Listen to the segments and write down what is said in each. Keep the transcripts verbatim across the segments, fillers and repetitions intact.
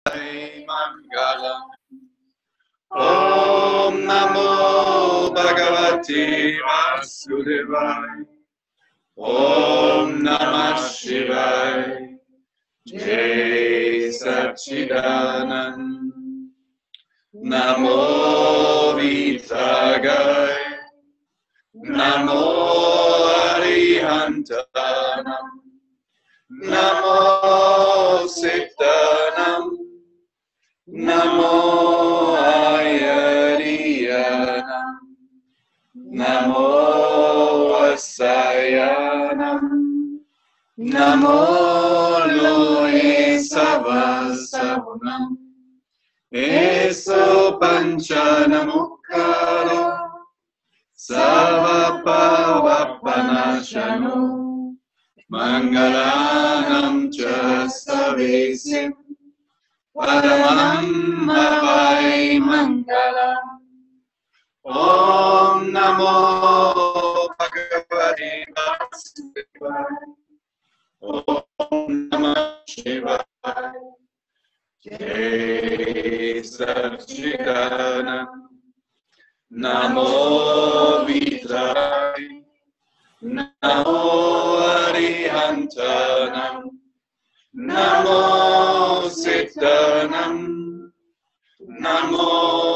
Mangalam. Om Namo Bhagavate Vasudevaya. Om Namah Shivaya. Jai Satchidanand. Namo Vitagaya. Namo Arihantanam. Namo Siddhanam. Namo Ayariyanam. Namo Vasayanam. Namo Loe Savasavunam. Eso Panchanamukkharo. Savapavapanashano. Mangalanam cha savesim. Paramam Havai Mangalam. Om Namo Bhagavate Vasudevaya. Om Namah Shivaya. Jai Satchidanand. Namo Vitaya. Namo Arihantanam. Namo Siddhanam. Namo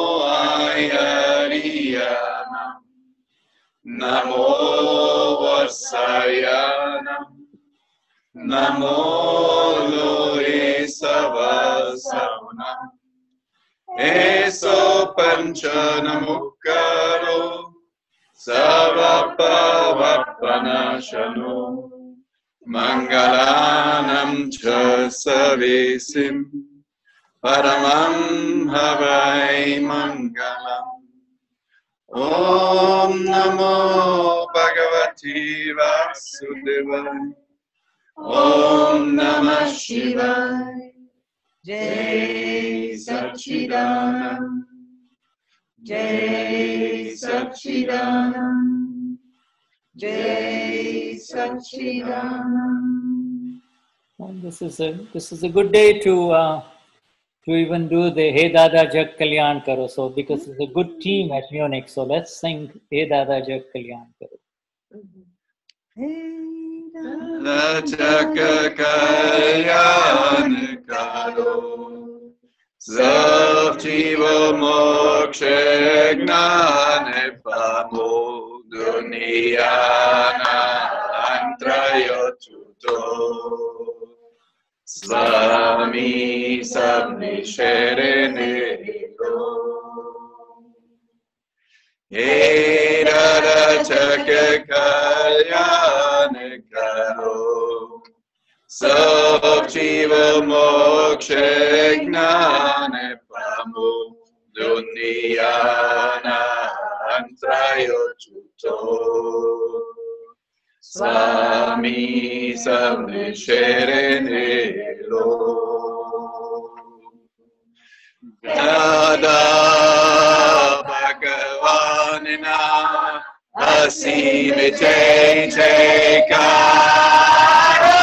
Ayariyanam. Namo Vasayanam. Namo Loe Savasavunam. Eso Panchanamukkharo. Savapavapanashano. Mangalanam cha savesim. Paramam Havai Mangalam. Om Namo Bhagavate Vasudevaya. Om Namah Shivaya. Jai Satchidanand. Jai Satchidanand. Jai Satchidanand. And this is a this is a good day to uh, to even do the Hey Dada Jag Kalyan Karo. So because it's a good team at Munich, so let's sing Hey Dada Jag Kalyan Karo. Hey Dada Jag Kalyan Karo. Sav Jiva Moksha Gnane Pamo Duniyana Antrayotuto. Swami Sabni Sherenero. Hey Dada Chaka Kalyana Karo. Sav Jiva Moksha Gnane Pamo Duniyana Antrayotuto. Swami Sabni Sherenero. Dada Bhagavanina Asimi Jai Jaikaro.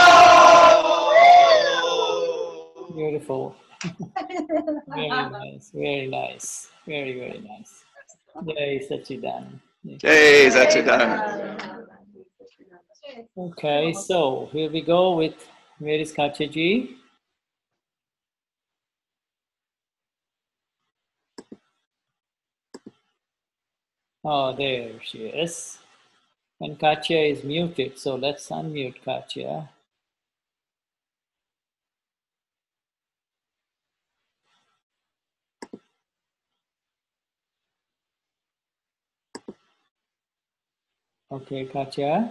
Beautiful. Very nice, very nice, very, very nice. Jai Satchidanand. Jai Satchidanand. Okay, so here we go with, where is Katya ji? Oh, there she is. And Katya is muted, so let's unmute Katya. Okay, Katya.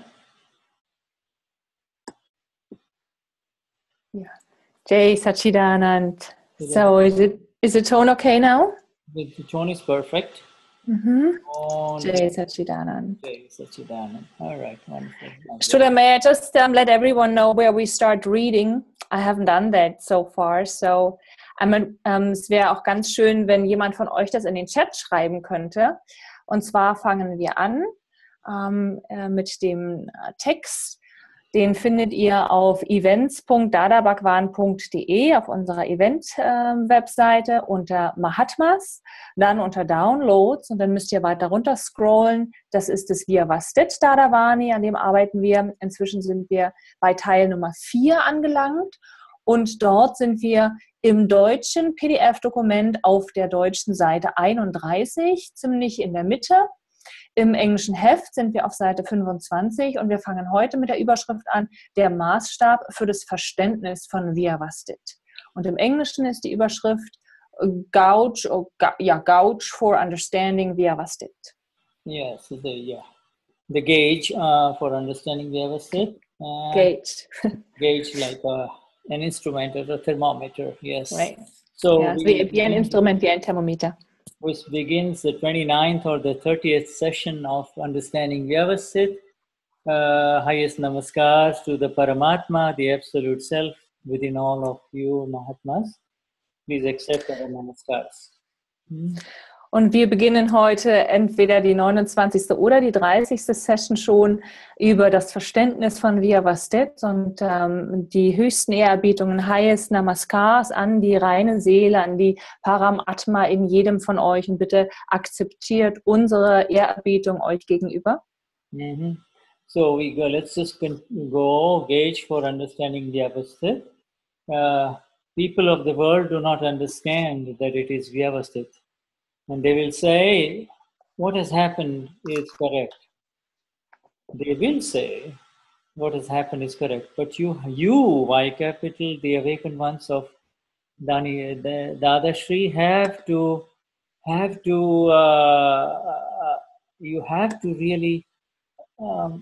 Yeah. Jai Satchidanand. So is it is the tone okay now? The tone is perfect. Mm-hmm. On Jai Satchidanand. Jai Satchidanand. All right, wonderful. Sudha, may I just um, let everyone know where we start reading? I haven't done that so far, so um, um, es wäre auch ganz schön, wenn jemand von euch das in den Chat schreiben könnte. Und zwar fangen wir an ähm, äh, mit dem Text, Den findet ihr auf events punkt dada bhagwan punkt de auf unserer Event-Webseite äh, unter Mahatmas, dann unter Downloads und dann müsst ihr weiter runter scrollen. Das ist das Vyavasthit Dadavani, an dem arbeiten wir. Inzwischen sind wir bei Teil Nummer vier angelangt und dort sind wir im deutschen P D F-Dokument auf der deutschen Seite einunddreißig, ziemlich in der Mitte. Im englischen Heft sind wir auf Seite fünfundzwanzig und wir fangen heute mit der Überschrift an, der Maßstab für das Verständnis von Vyavasthit. Und im Englischen ist die Überschrift Gauge, oh, ja, Gauge for Understanding Vyavasthit. Yes, the, yeah. the gauge uh, for understanding Vyavasthit. Uh, Gauge. Gauge like a, an instrument or a thermometer, yes. Right. So ja, we, wie, wie ein Instrument, wie ein Thermometer. which begins the twenty-ninth or the thirtieth session of Understanding Vyavasthit. Uh, highest namaskars to the Paramatma, the Absolute Self within all of you Mahatmas. Please accept our namaskars. Hmm. Und wir beginnen heute entweder die neunundzwanzigste oder die dreißigste Session schon über das Verständnis von Vyavasthit und ähm, die höchsten Ehrerbietungen, highest Namaskars an die reine Seele, an die Paramatma in jedem von euch und bitte akzeptiert unsere Ehrerbietung euch gegenüber. Mm-hmm. So we go, let's just go gauge for understanding Vyavasthit. Uh, people of the world do not understand that it is Vyavasthit. And they will say, what has happened is correct. They will say, what has happened is correct. But you, you, Y capital, the awakened ones of Dani, the Dadashri, have to, have to, uh, uh, you have to really um,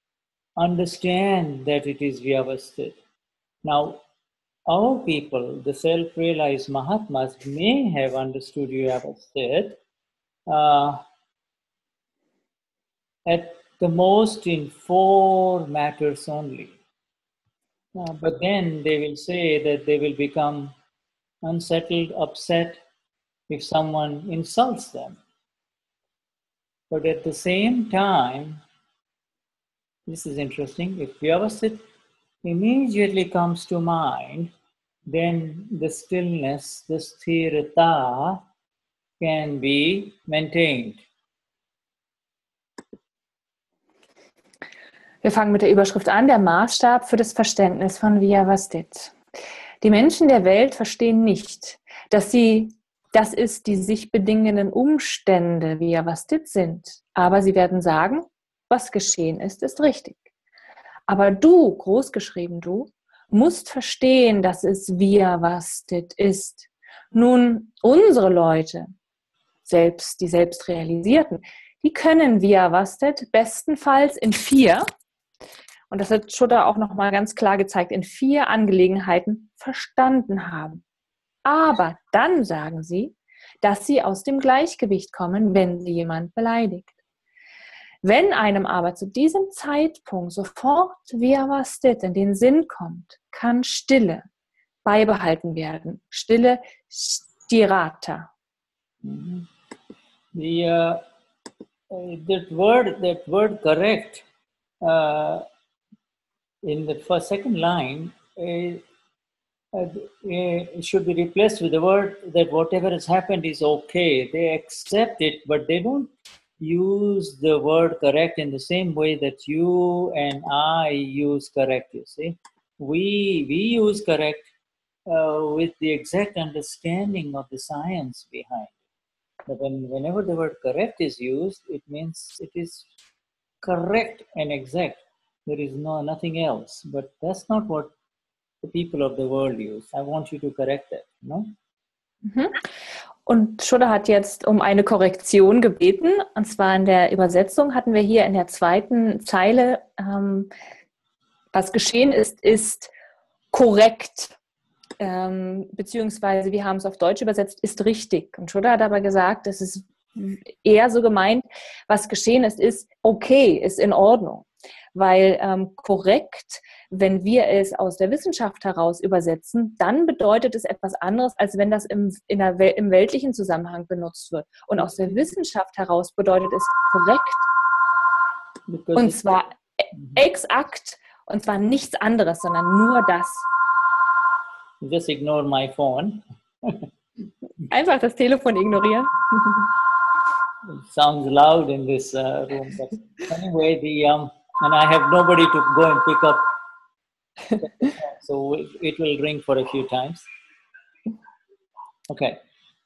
understand that it is Vyavasthit. Now, our people, the self-realized Mahatmas, may have understood Vyavasthit uh, at the most in four matters only. Uh, but then they will say that they will become unsettled, upset if someone insults them. But at the same time, this is interesting, if Vyavasthit immediately comes to mind, then the stillness, the sthirata, can be maintained. Wir fangen mit der Überschrift an, der Maßstab für das Verständnis von Vyavasthit. Die Menschen der Welt verstehen nicht, dass sie, dass es die sich bedingenden Umstände Vyavasthit sind. Aber sie werden sagen, was geschehen ist, ist richtig. Aber du, großgeschrieben du, musst verstehen, dass es Vyavasthit ist. Nun, unsere Leute, selbst die Selbstrealisierten, die können Vyavasthit bestenfalls in vier, und das hat Shuddha auch nochmal ganz klar gezeigt, in vier Angelegenheiten verstanden haben. Aber dann sagen sie, dass sie aus dem Gleichgewicht kommen, wenn sie jemand beleidigt. Wenn einem aber zu diesem Zeitpunkt sofort Vyavasthit in den Sinn kommt, kann Stille beibehalten werden. Stille Sthirata. The, uh, that word, that word correct, uh, in the first, second line, uh, uh, it should be replaced with the word that whatever has happened is okay. They accept it, but they don't use the word correct in the same way that you and I use correct, you see. We, we use correct uh, with the exact understanding of the science behind it. But when, whenever the word correct is used, it means it is correct and exact. There is no nothing else. But that's not what the people of the world use. I want you to correct that, no? Mhm. Und Shuddha hat jetzt um eine Korrektion gebeten. Und zwar in der Übersetzung hatten wir hier in der zweiten Zeile, ähm, was geschehen ist, ist korrekt. Ähm, beziehungsweise, wir haben es auf Deutsch übersetzt, ist richtig. Und Shuddha hat aber gesagt, das ist eher so gemeint, was geschehen ist, ist okay, ist in Ordnung. Weil ähm, korrekt, wenn wir es aus der Wissenschaft heraus übersetzen, dann bedeutet es etwas anderes, als wenn das im, in der Wel- im weltlichen Zusammenhang benutzt wird. Und aus der Wissenschaft heraus bedeutet es korrekt. Und zwar exakt Und zwar nichts anderes, sondern nur das. Just ignore my phone. Einfach das Telefon ignorieren. It sounds loud in this uh, room, but anyway, the um, and I have nobody to go and pick up, so it, it will ring for a few times. Okay.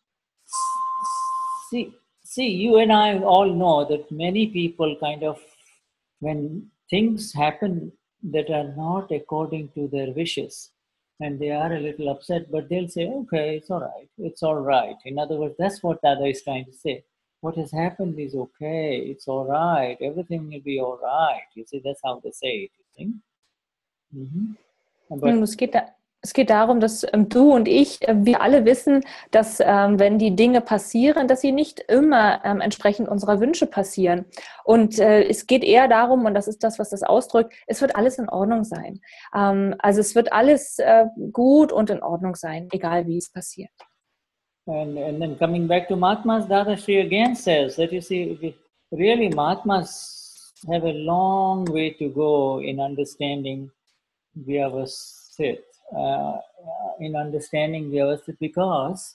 See, see, you and I all know that many people kind of, when things happen that are not according to their wishes, and they are a little upset, but they'll say, okay, it's all right, it's all right. In other words, that's what Dada is trying to say. What has happened is okay, it's all right, everything will be all right. You see, that's how they say it, you think? Mm-hmm. But, Es geht, da, es geht darum, dass ähm, du und ich, äh, wir alle wissen, dass ähm, wenn die Dinge passieren, dass sie nicht immer ähm, entsprechend unserer Wünsche passieren. Und äh, es geht eher darum, und das ist das, was das ausdrückt, es wird alles in Ordnung sein. Ähm, also es wird alles äh, gut und in Ordnung sein, egal wie es passiert. And, and then coming back to Mahatmas, Dada Shri again says that, you see, really Mahatmas have a long way to go in understanding Vyavasthit, uh, in understanding Vyavasthit, because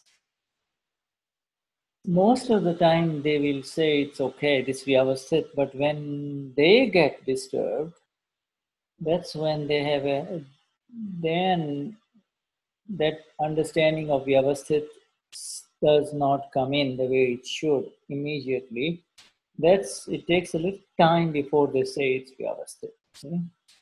most of the time they will say it's okay, this Vyavasthit, but when they get disturbed, that's when they have a, then that understanding of Vyavasthit does not come in the way it should immediately. That's, it takes a little time before they say it's Vyavasthit. See?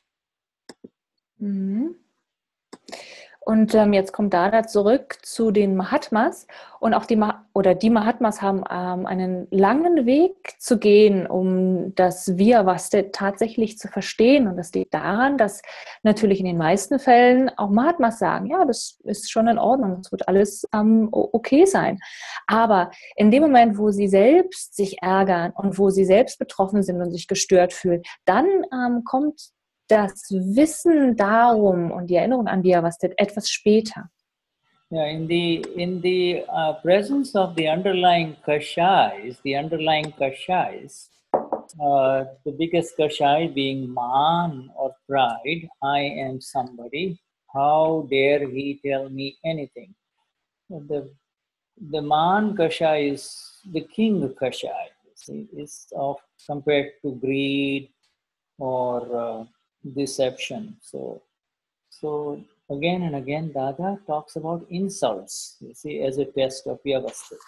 Mhm. Und ähm, jetzt kommt Dada zurück zu den Mahatmas, und auch die Ma- oder die Mahatmas haben ähm, einen langen Weg zu gehen, um das Vyavasthit tatsächlich zu verstehen, und das liegt daran, dass natürlich in den meisten Fällen auch Mahatmas sagen, ja, das ist schon in Ordnung, es wird alles ähm, okay sein. Aber in dem Moment, wo sie selbst sich ärgern und wo sie selbst betroffen sind und sich gestört fühlen, dann ähm, kommt das Wissen darum und die Erinnerung an Vyavasthit etwas später. Yeah, in the in the uh, presence of the underlying kashais, the underlying kashais, uh, the biggest kashai being man or pride, I am somebody. How dare he tell me anything? The the man kashai is the king kashai. See, is of compared to greed or uh, deception. So, so again and again, Dada talks about insults, you see, as a test of Vyavasthit.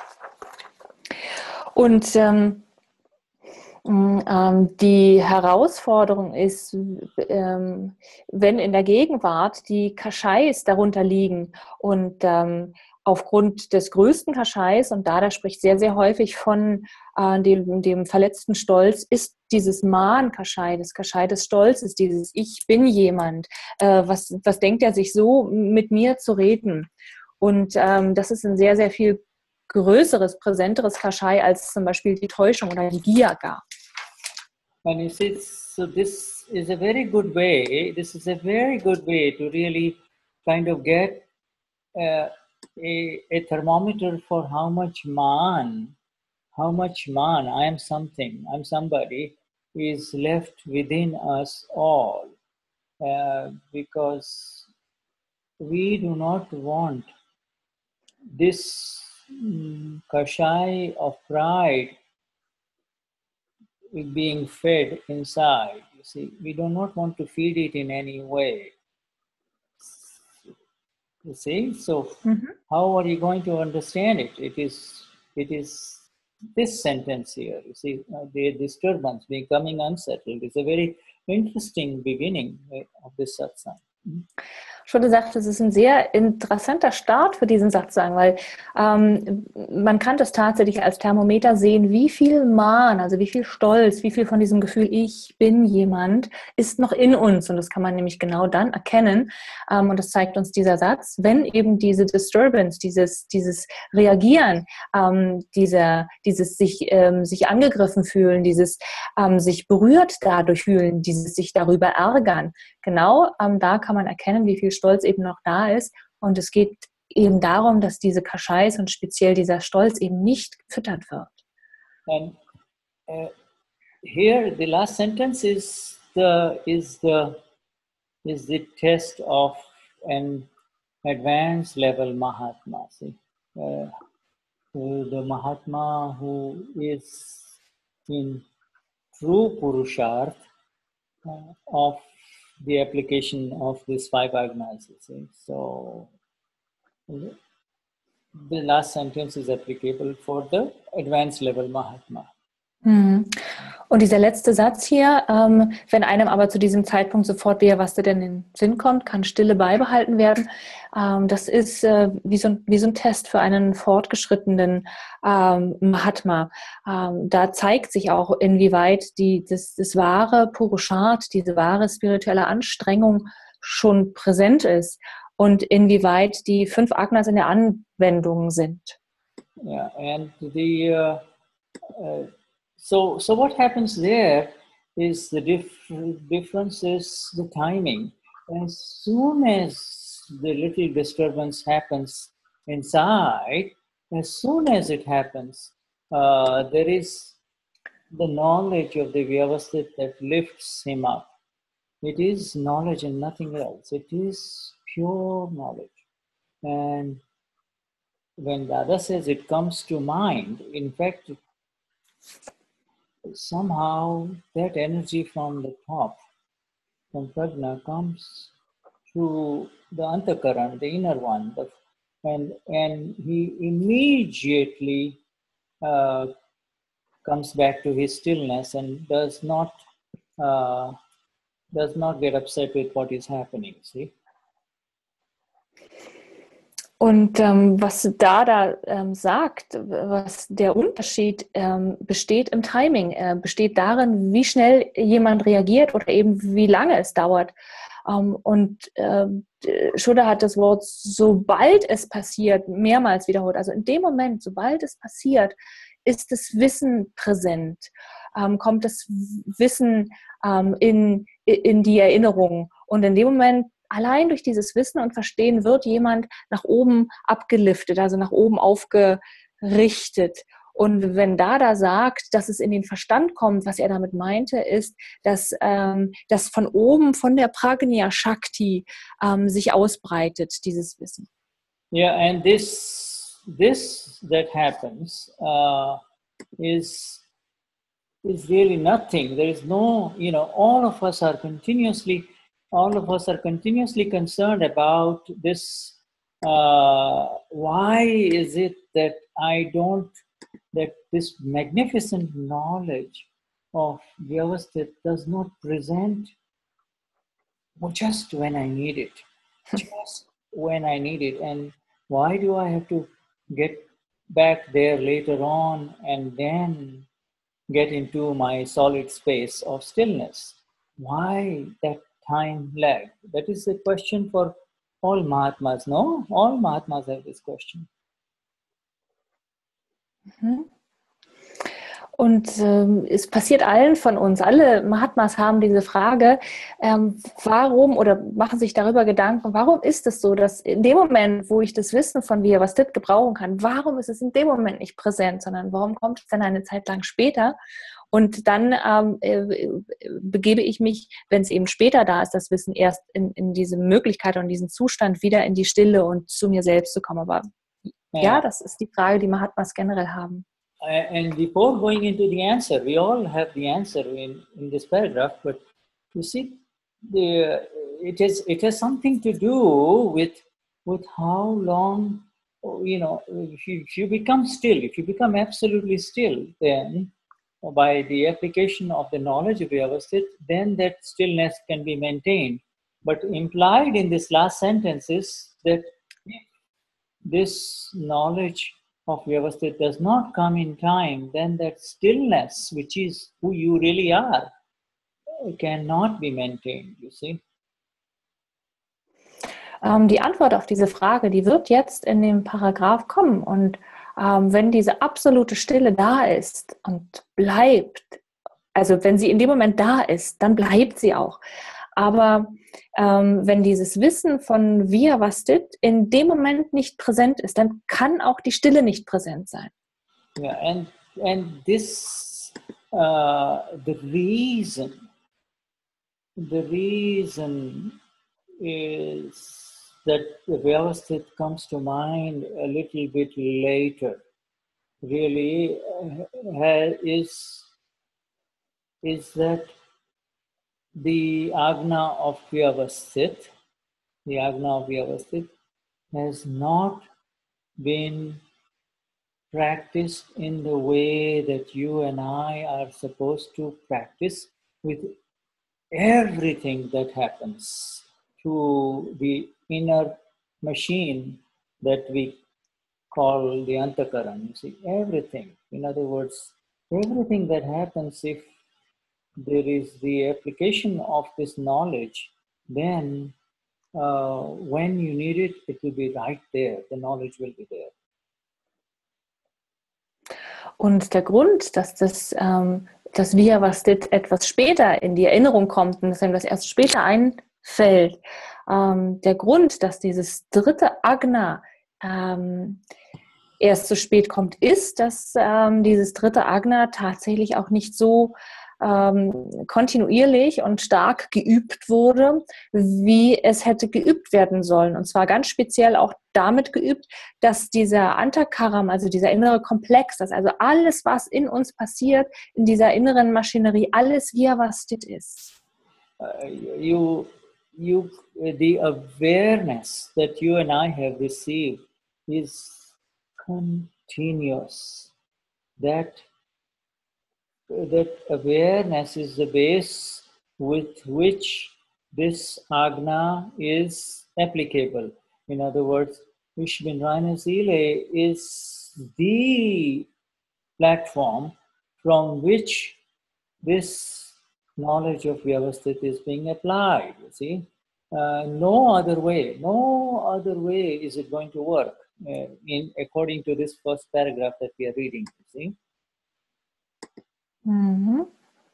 Und ähm, ähm, die Herausforderung ist, ähm, wenn in der Gegenwart die Kashais darunter liegen und ähm, aufgrund des größten Kashais, und Dada spricht sehr, sehr häufig von äh, dem, dem verletzten Stolz, ist dieses Man-Kashai, das Kashai des Stolzes, dieses Ich bin jemand, äh, was, was denkt er sich so mit mir zu reden? Und ähm, das ist ein sehr, sehr viel größeres, präsenteres Kashai als zum Beispiel die Täuschung oder die Gier gar. And you see, so this is a very good way, this is a very good way to really kind of get uh, a, a thermometer for how much man, how much man, I am something, I'm somebody, is left within us all. Uh, because we do not want this mm, kashai of pride being fed inside. You see, we do not want to feed it in any way. You see, so Mhm. how are you going to understand it? It is, it is this sentence here. You see, uh, the disturbance, becoming unsettled, is a very interesting beginning of this satsang. Schon gesagt, es ist ein sehr interessanter Start für diesen Satsang, weil ähm, man kann das tatsächlich als Thermometer sehen, wie viel Mahn, also wie viel Stolz, wie viel von diesem Gefühl, ich bin jemand, ist noch in uns. Und das kann man nämlich genau dann erkennen. Ähm, und das zeigt uns dieser Satz, wenn eben diese Disturbance, dieses, dieses Reagieren, ähm, dieser, dieses sich, ähm, sich angegriffen fühlen, dieses ähm, sich berührt dadurch fühlen, dieses sich darüber ärgern, genau ähm, da kann man erkennen, wie viel Stolz eben noch da ist. Und es geht eben darum, dass diese Kashais und speziell dieser Stolz eben nicht gefüttert wird. And uh, here the last sentence is the is the is the test of an advanced level Mahatma. See, uh, the Mahatma who is in true Purusharth uh, of the application of these five agnas. You see, so the last sentence is applicable for the advanced level Mahatma. Mhm. Und dieser letzte Satz hier, ähm, wenn einem aber zu diesem Zeitpunkt sofort wieder, was dir denn in den Sinn kommt, kann Stille beibehalten werden. Ähm, das ist äh, wie, so, wie so ein Test für einen fortgeschrittenen ähm, Mahatma. Ähm, da zeigt sich auch, inwieweit die, das, das wahre Purusharth, diese wahre spirituelle Anstrengung schon präsent ist und inwieweit die fünf Agnas in der Anwendung sind. Yeah, and the uh, uh, so so what happens there is the diff- difference is the timing. As soon as the little disturbance happens inside, as soon as it happens, uh, there is the knowledge of the Vyavasthit that lifts him up. It is knowledge and nothing else. It is pure knowledge. And when Dada says it comes to mind, in fact, somehow that energy from the top, from Prajna, comes to the Antakaran, the inner one, the, and, and he immediately uh, comes back to his stillness and does not uh, does not get upset with what is happening. See? Und ähm, was Dada ähm, sagt, was der Unterschied ähm, besteht im Timing, äh, besteht darin, wie schnell jemand reagiert oder eben wie lange es dauert. Ähm, und äh, Shuddha hat das Wort sobald es passiert mehrmals wiederholt. Also in dem Moment, sobald es passiert, ist das Wissen präsent, ähm, kommt das Wissen ähm, in, in die Erinnerung. Und in dem Moment, allein durch dieses Wissen und Verstehen wird jemand nach oben abgeliftet, also nach oben aufgerichtet. Und wenn Dada sagt, dass es in den Verstand kommt, was er damit meinte, ist, dass ähm, das von oben, von der Prajna Shakti ähm, sich ausbreitet, dieses Wissen. Yeah, and this this that happens uh, is is really nothing. There is no, you know, all of us are continuously all of us are continuously concerned about this. Uh, why is it that I don't, that this magnificent knowledge of Vyavasthit does not present just when I need it, just when I need it? And why do I have to get back there later on and then get into my solid space of stillness? Why that time lag? That is a question for all Mahatmas, no? All Mahatmas have this question. Mhm. Und ähm, es passiert allen von uns, alle Mahatmas haben diese Frage, ähm, warum oder machen sich darüber Gedanken, warum ist es so, dass in dem Moment, wo ich das Wissen von Vyavasthit gebrauchen kann, warum ist es in dem Moment nicht präsent, sondern warum kommt es dann eine Zeit lang später? Und dann ähm, äh, begebe ich mich, wenn es eben später da ist, das Wissen erst in, in diese Möglichkeit und diesen Zustand wieder in die Stille und zu mir selbst zu kommen. Aber ja, das ist die Frage, die Mahatmas generell haben. And before going into the answer, we all have the answer in, in this paragraph, but you see, the, it, is, it has something to do with, with how long, you know, if you, if you become still, if you become absolutely still, then by the application of the knowledge of Vyavasthit, then that stillness can be maintained. But implied in this last sentence is that this knowledge of Vyavasthit does not come in time, then that stillness, which is who you really are, cannot be maintained, you see. Ähm, die Antwort auf diese Frage, die wird jetzt in dem Paragraph kommen. Und ähm, wenn diese absolute Stille da ist und bleibt, also wenn sie in dem Moment da ist, dann bleibt sie auch. Aber ähm, wenn dieses Wissen von Vyavasthit in dem Moment nicht präsent ist, dann kann auch die Stille nicht präsent sein. Yeah, and and this uh, the reason, the reason is that the Vyavasthit comes to mind a little bit later. Really uh, is, is that the Agna of Vyavasthit, the Agna of Vyavasthit has not been practiced in the way that you and I are supposed to practice with everything that happens to the inner machine that we call the Antakaran. You see, everything. In other words, everything that happens, if there is the application of this knowledge, then uh, when you need it, it will be right there. The knowledge will be there. Und der Grund, dass das, ähm, dass Vyavasthit etwas später in die Erinnerung kommt und dass ihm das erst später einfällt, ähm, der Grund, dass dieses dritte Agna ähm, erst so spät kommt, ist, dass ähm, dieses dritte Agna tatsächlich auch nicht so ähm, kontinuierlich und stark geübt wurde, wie es hätte geübt werden sollen. Und zwar ganz speziell auch damit geübt, dass dieser Antakaram, also dieser innere Komplex, dass also alles, was in uns passiert, in dieser inneren Maschinerie, alles Vyavasthit ist. Uh, you, you, the awareness that you and I have received is continuous. That that awareness is the base with which this Agna is applicable. In other words, Vishwinrayana Sile is the platform from which this knowledge of Vyavasthit is being applied, you see. Uh, no other way, no other way is it going to work uh, in according to this first paragraph that we are reading, you see. Mhm.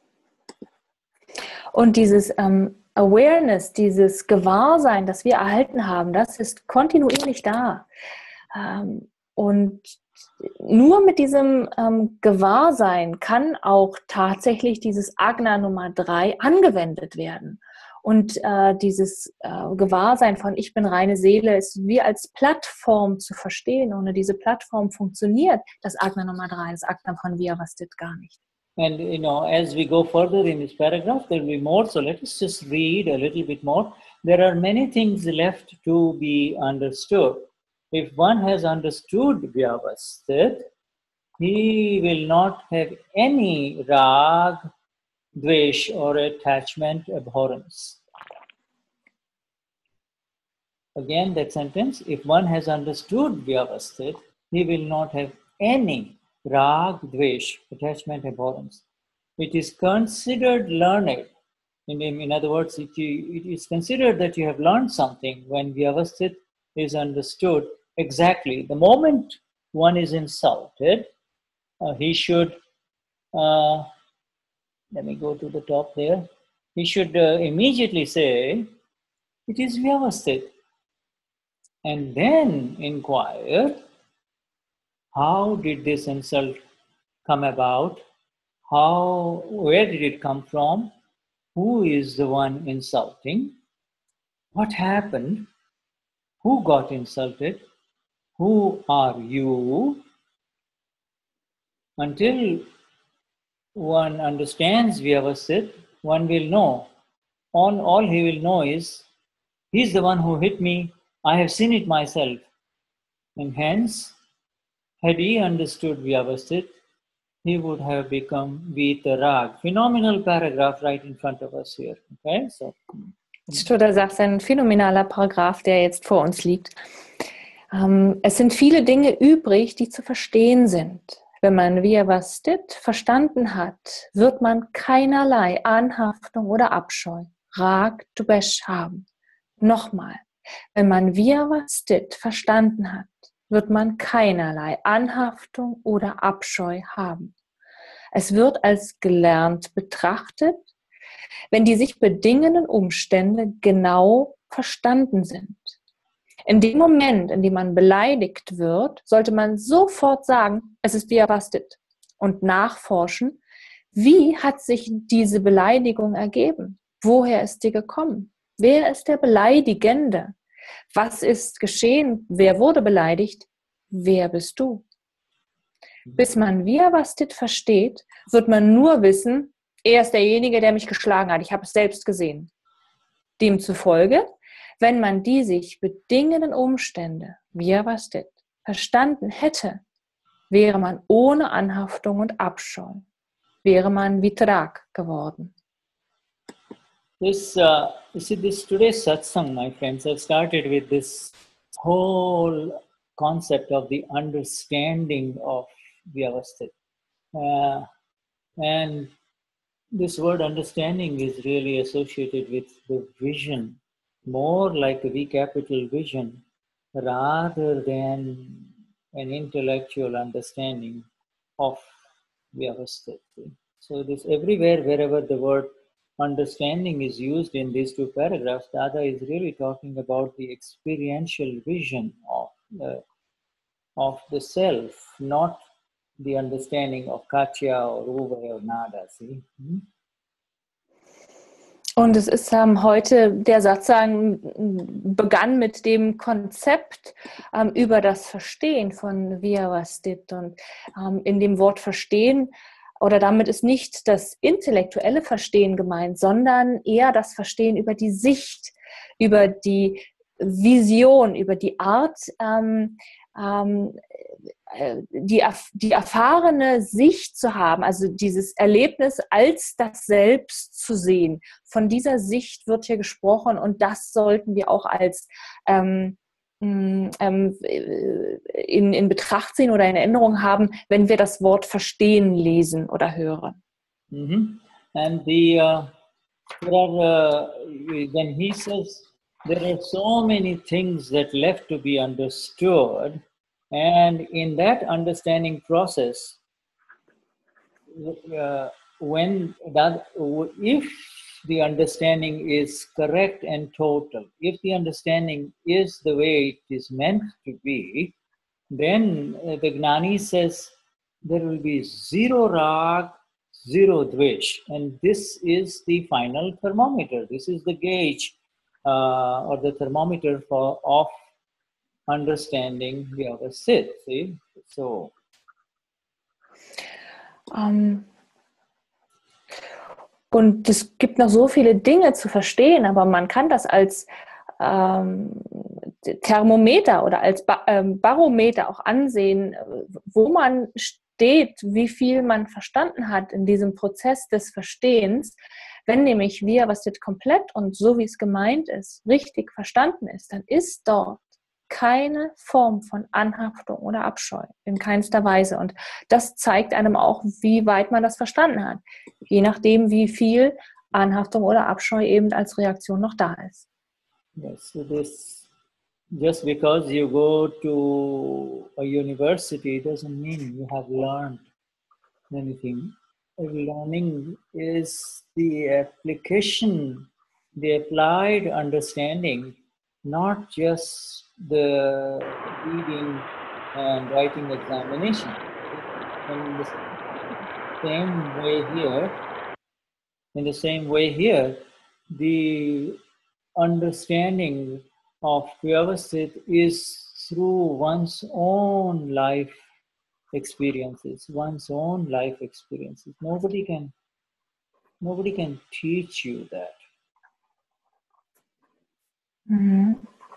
Und dieses ähm, Awareness, dieses Gewahrsein, das wir erhalten haben, das ist kontinuierlich da. Ähm, und nur mit diesem ähm, Gewahrsein kann auch tatsächlich dieses Agna Nummer drei angewendet werden. Und äh, dieses äh, Gewahrsein von ich bin reine Seele ist wie als Plattform zu verstehen. Ohne diese Plattform funktioniert das Agna Nummer drei, das Agna von Vyavasthit gar nicht. And you know, as we go further in this paragraph, there will be more. So let us just read a little bit more. There are many things left to be understood. If one has understood Vyavasthit, he will not have any rag, dvesh, or attachment, abhorrence. Again, that sentence, if one has understood Vyavasthit, he will not have any rag, dvesh, attachment, abhorrence. It is considered learned. In, in other words, it, it is considered that you have learned something when Vyavasthit is understood exactly. The moment one is insulted, uh, he should, uh, let me go to the top there, he should uh, immediately say, it is Vyavasthit. And then inquire, how did this insult come about? How, where did it come from? Who is the one insulting? What happened? Who got insulted? Who are you? Until one understands Vyavasthit, one will know. All, all he will know is, he's the one who hit me. I have seen it myself. And hence, had he understood Vyavasthit, he would have become Vitarag. Phenomenal paragraph right in front of us here. Okay, so. Stoder sagt, ein phänomenaler Paragraph, der jetzt vor uns liegt. Ähm, es sind viele Dinge übrig, die zu verstehen sind. Wenn man Vyavasthit verstanden hat, wird man keinerlei Anhaftung oder Abscheu, Rag, Dvesh haben. Nochmal, wenn man Vyavasthit verstanden hat, wird man keinerlei Anhaftung oder Abscheu haben. Es wird als gelernt betrachtet, wenn die sich bedingenden Umstände genau verstanden sind. In dem Moment, in dem man beleidigt wird, sollte man sofort sagen, es ist Vyavasthit und nachforschen, wie hat sich diese Beleidigung ergeben? Woher ist die gekommen? Wer ist der Beleidigende? Was ist geschehen? Wer wurde beleidigt? Wer bist du? Bis man Vyavasthit versteht, wird man nur wissen, er ist derjenige, der mich geschlagen hat. Ich habe es selbst gesehen. Demzufolge, wenn man die sich bedingenden Umstände, Vyavasthit, verstanden hätte, wäre man ohne Anhaftung und Abscheu, wäre man Vitrag geworden. This, uh, you see, this today's satsang, my friends, I've started with this whole concept of the understanding of Vyavasthit. Uh, and this word understanding is really associated with the vision, more like a V capital vision, rather than an intellectual understanding of Vyavasthit. So this everywhere, wherever the word understanding is used in these two paragraphs, Dada is really talking about the experiential vision of the, of the self, not the understanding of Katya or Uvay or Nada. See? Hmm? Und es ist ähm, heute, der Satsang begann mit dem Konzept ähm, über das Verstehen von Vyavasthit. Und ähm, in dem Wort Verstehen, oder damit ist nicht das intellektuelle Verstehen gemeint, sondern eher das Verstehen über die Sicht, über die Vision, über die Art, ähm, ähm, die, die erfahrene Sicht zu haben, also dieses Erlebnis als das Selbst zu sehen. Von dieser Sicht wird hier gesprochen und das sollten wir auch als ähm, ähm, in, in Betracht ziehen oder in Erinnerung haben, wenn wir das Wort verstehen, lesen oder hören. Mm-hmm. And the uh, there are uh, when he says there are so many things that left to be understood. And in that understanding process, uh, when that, if the understanding is correct and total, if the understanding is the way it is meant to be, then uh, the Gnani says there will be zero rag, zero dvesh, and this is the final thermometer. This is the gauge uh, or the thermometer for of understanding Vyavasthit. See, so. Um, und es gibt noch so viele Dinge zu verstehen, aber man kann das als ähm, Thermometer oder als ba ähm, Barometer auch ansehen, wo man steht, wie viel man verstanden hat in diesem Prozess des Verstehens. Wenn nämlich Vyavasthit komplett und so wie es gemeint ist, richtig verstanden ist, dann ist dort keine Form von Anhaftung oder Abscheu, in keinster Weise. Und das zeigt einem auch, wie weit man das verstanden hat. Je nachdem, wie viel Anhaftung oder Abscheu eben als Reaktion noch da ist. Yes, so this, just because you go to a university doesn't mean you have learned anything. Learning is the application, the applied understanding, not just the reading and writing examination. In the same way here, in the same way here, the understanding of Vyavasthit is through one's own life experiences, one's own life experiences. Nobody can, nobody can teach you that. Mhm.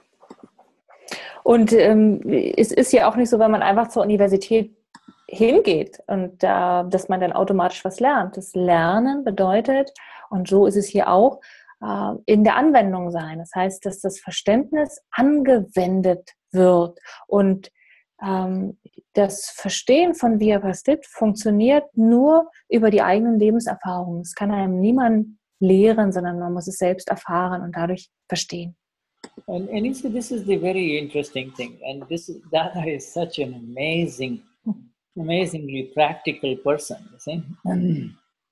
Und ähm, es ist ja auch nicht so, wenn man einfach zur Universität hingeht und äh, dass man dann automatisch was lernt. Das Lernen bedeutet, und so ist es hier auch, äh, in der Anwendung sein. Das heißt, dass das Verständnis angewendet wird. Und ähm, das Verstehen von Vyavasthit funktioniert nur über die eigenen Lebenserfahrungen. Es kann einem niemand lehren, sondern man muss es selbst erfahren und dadurch verstehen. And, and you see, this is the very interesting thing. And this is, Dada is such an amazing, amazingly practical person. You see?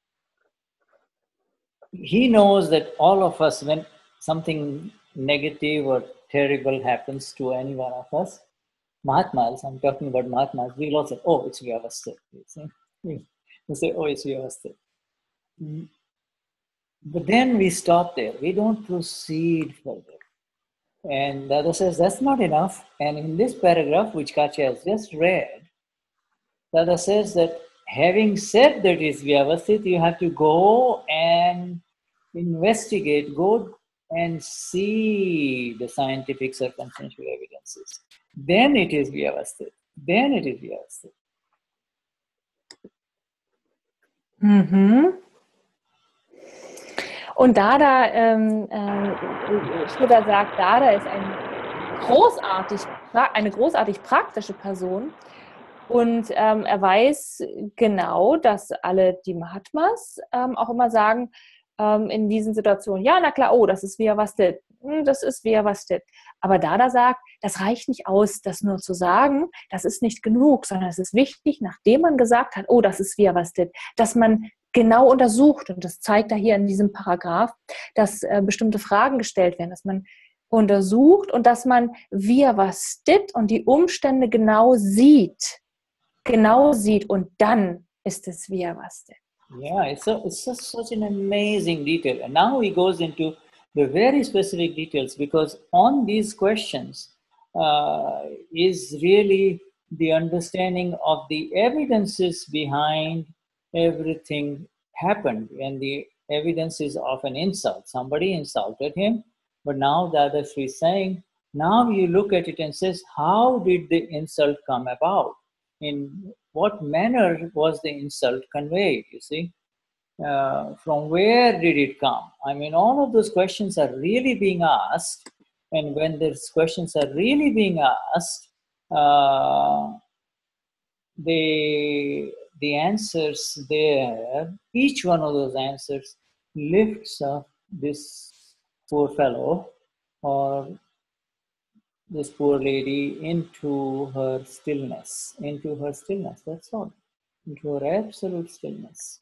He knows that all of us, when something negative or terrible happens to any one of us, Mahatmas, I'm talking about Mahatmas, we'll all say, oh, it's Vyavasthit. You see? We'll say, oh, it's Vyavasthit. But then we stop there. We don't proceed further. And Dada says that's not enough. And in this paragraph, which Katya has just read, Dada says that having said that it's Vyavasthit, you have to go and investigate, go and see the scientific circumstantial evidences. Then it is Vyavasthit. Then it is Vyavasthit. Mhm. Und Dada, ähm, äh, Schröder sagt, Dada ist ein großartig, eine großartig praktische Person. Und ähm, er weiß genau, dass alle die Mahatmas ähm, auch immer sagen, ähm, in diesen Situationen, ja, na klar, oh, das ist Vyavasthit, das ist Vyavasthit. Aber Dada sagt, das reicht nicht aus, das nur zu sagen, das ist nicht genug, sondern es ist wichtig, nachdem man gesagt hat, oh, das ist Vyavasthit, dass man genau untersucht, und das zeigt er hier in diesem Paragraph, dass äh, bestimmte Fragen gestellt werden, dass man untersucht und dass man Vyavasthit und die Umstände genau sieht, genau sieht und dann ist es Vyavasthit. Yeah, it's, a, it's just such an amazing detail. And now he goes into the very specific details, because on these questions uh, is really the understanding of the evidences behind everything happened. And the evidence is of an insult. Somebody insulted him, but now Dada Sri is saying, now you look at it and says, how did the insult come about? In what manner was the insult conveyed, you see? Uh, from where did it come? I mean, all of those questions are really being asked. And when these questions are really being asked, uh, they, the answers there, each one of those answers lifts up this poor fellow or this poor lady into her stillness, into her stillness, that's all, into her absolute stillness.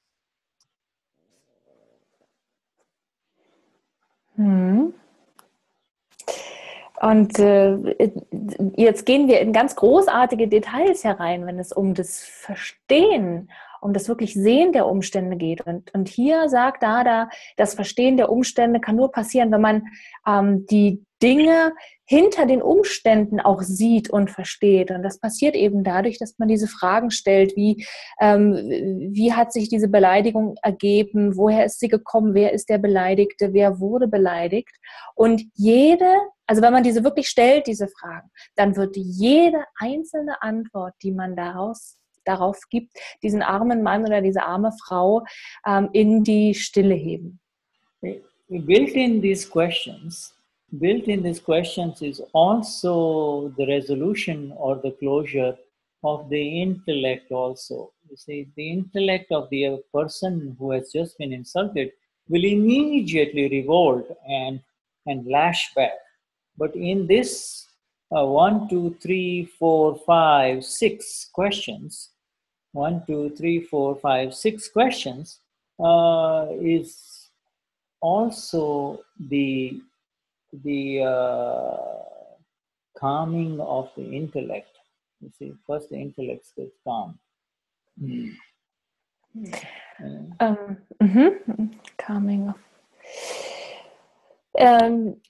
Hm. Und äh, jetzt gehen wir in ganz großartige Details herein, wenn es um das Verstehen, um das wirklich Sehen der Umstände geht. Und, und hier sagt Dada, das Verstehen der Umstände kann nur passieren, wenn man ähm, die Dinge hinter den Umständen auch sieht und versteht. Und das passiert eben dadurch, dass man diese Fragen stellt, wie, ähm, wie hat sich diese Beleidigung ergeben, woher ist sie gekommen, wer ist der Beleidigte, wer wurde beleidigt. Und jede, also wenn man diese wirklich stellt, diese Fragen, dann wird jede einzelne Antwort, die man daraus darauf gibt, diesen armen Mann oder diese arme Frau ähm, in die Stille heben. Built in these questions, built in these questions is also the resolution or the closure of the intellect also. You see, the intellect of the person who has just been insulted will immediately revolt and, and lash back. But in this uh, one, two, three, four, five, six questions, one, two, three, four, five, six questions uh, is also the the uh, calming of the intellect. You see, first the intellect gets calm. Mm. Um, mm-hmm. Calming of. Ähm,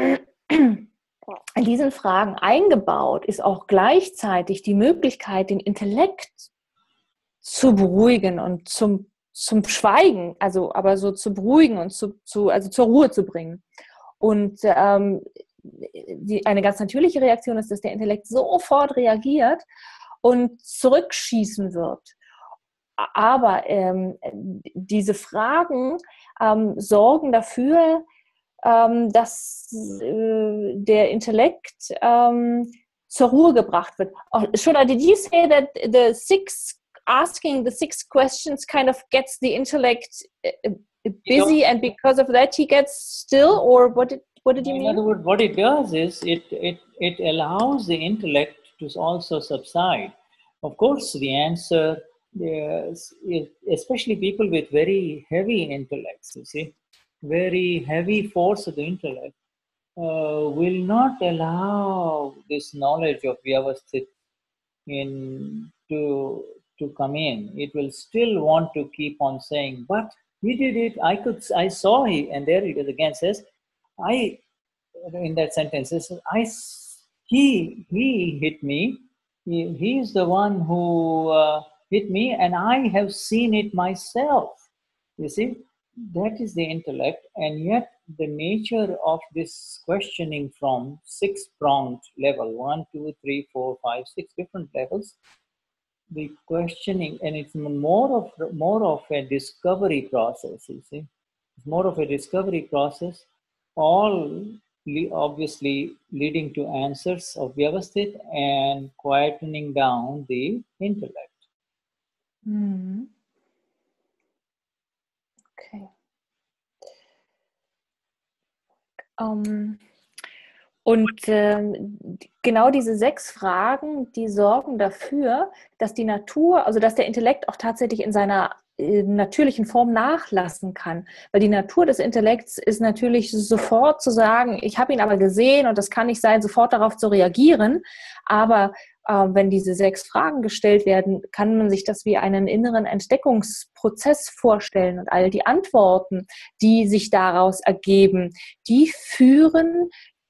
in diesen Fragen eingebaut ist auch gleichzeitig die Möglichkeit, den Intellekt zu beruhigen und zum, zum Schweigen, also aber so zu beruhigen und zu, zu, also zur Ruhe zu bringen. Und ähm, die, eine ganz natürliche Reaktion ist, dass der Intellekt sofort reagiert und zurückschießen wird. Aber ähm, diese Fragen ähm, sorgen dafür, ähm, dass äh, der Intellekt ähm, zur Ruhe gebracht wird. Oh, Shraddha, did you say that the six asking the six questions kind of gets the intellect busy, and because of that he gets still, or what did what did you In mean? other words, what it does is it it it allows the intellect to also subside. Of course, the answer is, especially people with very heavy intellects, you see, very heavy force of the intellect, uh, will not allow this knowledge of Vyavasthit in to to come in. It will still want to keep on saying, but he did it. I could, I saw he, and there it again says, I, in that sentence, it says, I, he, he hit me. He, he is the one who uh, hit me, and I have seen it myself. You see, that is the intellect, and yet the nature of this questioning from six-pronged level, one, two, three, four, five, six different levels, the questioning, and it's more of more of a discovery process. You see, it's more of a discovery process, all le- obviously leading to answers of Vyavasthit and quietening down the intellect. Mhm. Okay. Ähm, und ähm, genau diese sechs Fragen, die sorgen dafür, dass die Natur, also dass der Intellekt auch tatsächlich in seiner äh, natürlichen Form nachlassen kann. Weil die Natur des Intellekts ist natürlich sofort zu sagen, ich habe ihn aber gesehen und das kann nicht sein, sofort darauf zu reagieren. Aber äh, wenn diese sechs Fragen gestellt werden, kann man sich das wie einen inneren Entdeckungsprozess vorstellen. Und all die Antworten, die sich daraus ergeben, die führen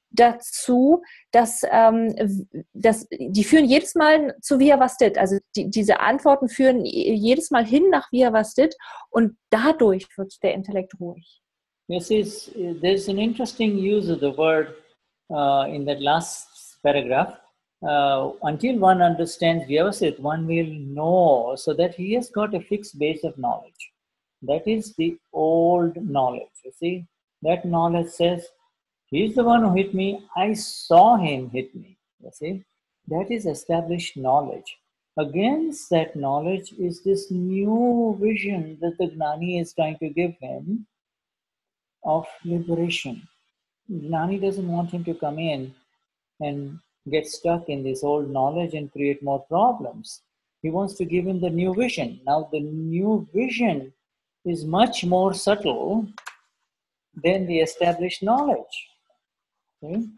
dazu, dass, ähm, dass die führen jedes Mal zu Vyavasthit. Also die, diese Antworten führen jedes Mal hin nach Vyavasthit und dadurch wird der Intellekt ruhig. This is, there's an interesting use of the word uh, in that last paragraph. Uh, until one understands Vyavasthit, one will know, so that he has got a fixed base of knowledge. That is the old knowledge. You see, that knowledge says, he's the one who hit me. I saw him hit me. You see, that is established knowledge. Against that knowledge is this new vision that the Gnani is trying to give him of liberation. Gnani doesn't want him to come in and get stuck in this old knowledge and create more problems. He wants to give him the new vision. Now, the new vision is much more subtle than the established knowledge. Okay?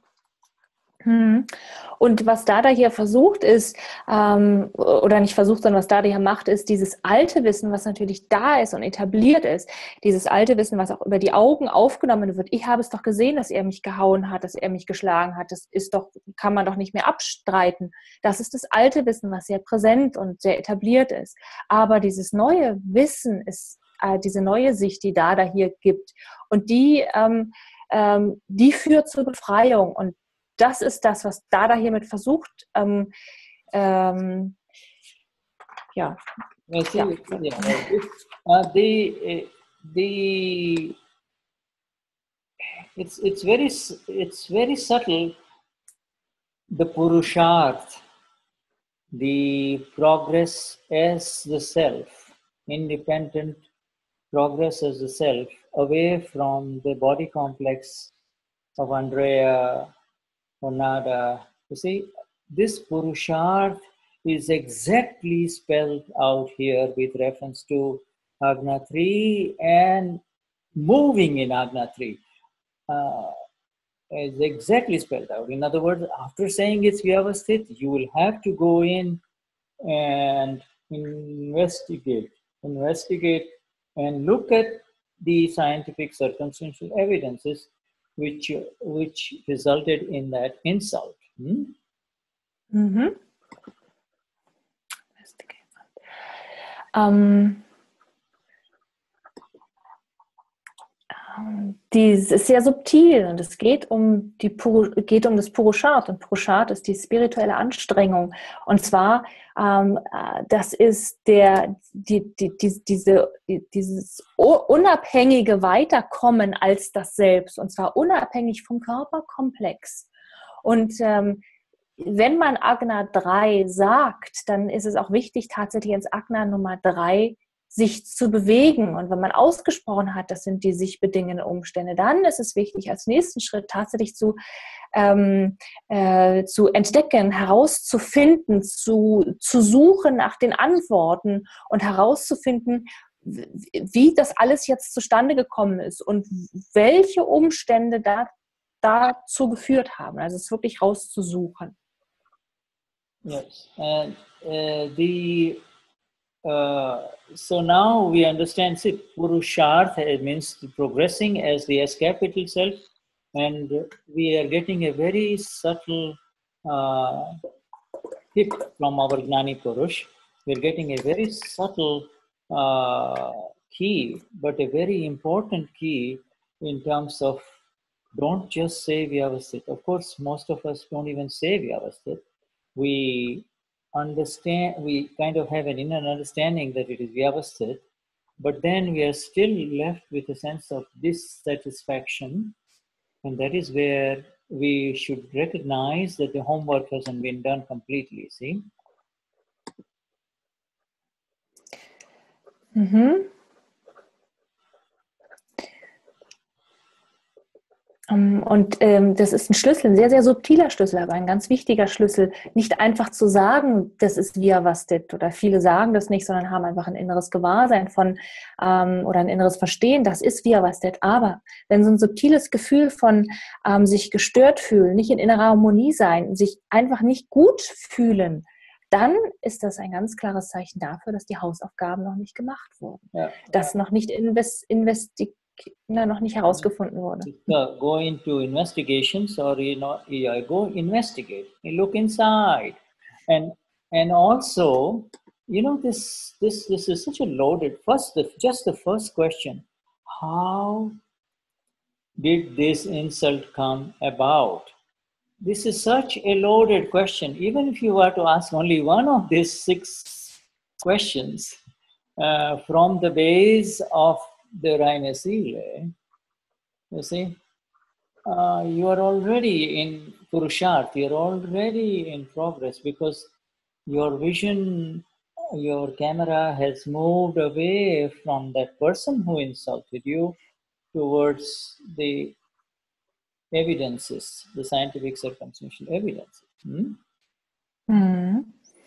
Hm. Und was Dada hier versucht ist, ähm, oder nicht versucht, sondern was Dada hier macht, ist dieses alte Wissen, was natürlich da ist und etabliert ist, dieses alte Wissen, was auch über die Augen aufgenommen wird. Ich habe es doch gesehen, dass er mich gehauen hat, dass er mich geschlagen hat. Das ist doch, kann man doch nicht mehr abstreiten. Das ist das alte Wissen, was sehr präsent und sehr etabliert ist. Aber dieses neue Wissen ist äh, diese neue Sicht, die Dada hier gibt. Und die, ähm, ähm, die führt zur Befreiung. Und das ist das, was Dada hiermit versucht. Ähm, ähm, ja. You see, ja. yeah, uh, the the it's it's very it's very subtle. The Purusharth, the progress as the self, independent progress as the self, away from the body complex of Andrea or Nada. You see, this Purusharth is exactly spelled out here with reference to Agna three and moving in Agna three. Uh, is exactly spelled out. In other words, after saying it's Vyavasthit, you will have to go in and investigate, investigate and look at the scientific circumstantial evidences which, which resulted in that insult. Hmm? Mhm. Ähm, dies ist sehr subtil und es geht um, die, geht um das Purusharth und Purusharth ist die spirituelle Anstrengung und zwar ähm, das ist der, die, die, die, diese, die, dieses unabhängige Weiterkommen als das Selbst und zwar unabhängig vom Körperkomplex und ähm, wenn man Agna drei sagt, dann ist es auch wichtig, tatsächlich ins Agna Nummer drei sich zu bewegen. Und wenn man ausgesprochen hat, das sind die sich bedingenden Umstände, dann ist es wichtig, als nächsten Schritt tatsächlich zu, ähm, äh, zu entdecken, herauszufinden, zu, zu suchen nach den Antworten und herauszufinden, wie das alles jetzt zustande gekommen ist und welche Umstände da, dazu geführt haben. Also es wirklich rauszusuchen. Yes, and uh, the uh, so now we understand, see, Purushartha means progressing as the S capital self, and we are getting a very subtle uh, hit from our Gnani Purush. We're getting a very subtle uh, key, but a very important key in terms of don't just say Vyavasthit. Of course, most of us don't even say Vyavasthit. We understand, we kind of have an inner understanding that it is Vyavasthit, but then we are still left with a sense of dissatisfaction, and that is where we should recognize that the homework hasn't been done completely, see? Mhm. Und ähm, das ist ein Schlüssel, ein sehr, sehr subtiler Schlüssel, aber ein ganz wichtiger Schlüssel. Nicht einfach zu sagen, das ist Vyavasthit, oder viele sagen das nicht, sondern haben einfach ein inneres Gewahrsein von ähm, oder ein inneres Verstehen, das ist Vyavasthit. Aber wenn so ein subtiles Gefühl von ähm, sich gestört fühlen, nicht in innerer Harmonie sein, sich einfach nicht gut fühlen, dann ist das ein ganz klares Zeichen dafür, dass die Hausaufgaben noch nicht gemacht wurden, Ja. dass noch nicht invest, investi Na, noch nicht herausgefunden wurde. Uh, go into investigations, or you know, yeah, go investigate, look inside, and and also, you know, this this this is such a loaded. First, the, just the first question: how did this insult come about? This is such a loaded question. Even if you were to ask only one of these six questions uh, from the base of the Raina Sile, you see, uh, you are already in Purusharth, you're already in progress, because your vision, your camera has moved away from that person who insulted you towards the evidences, the scientific circumstantial evidences. Hmm? Mhm.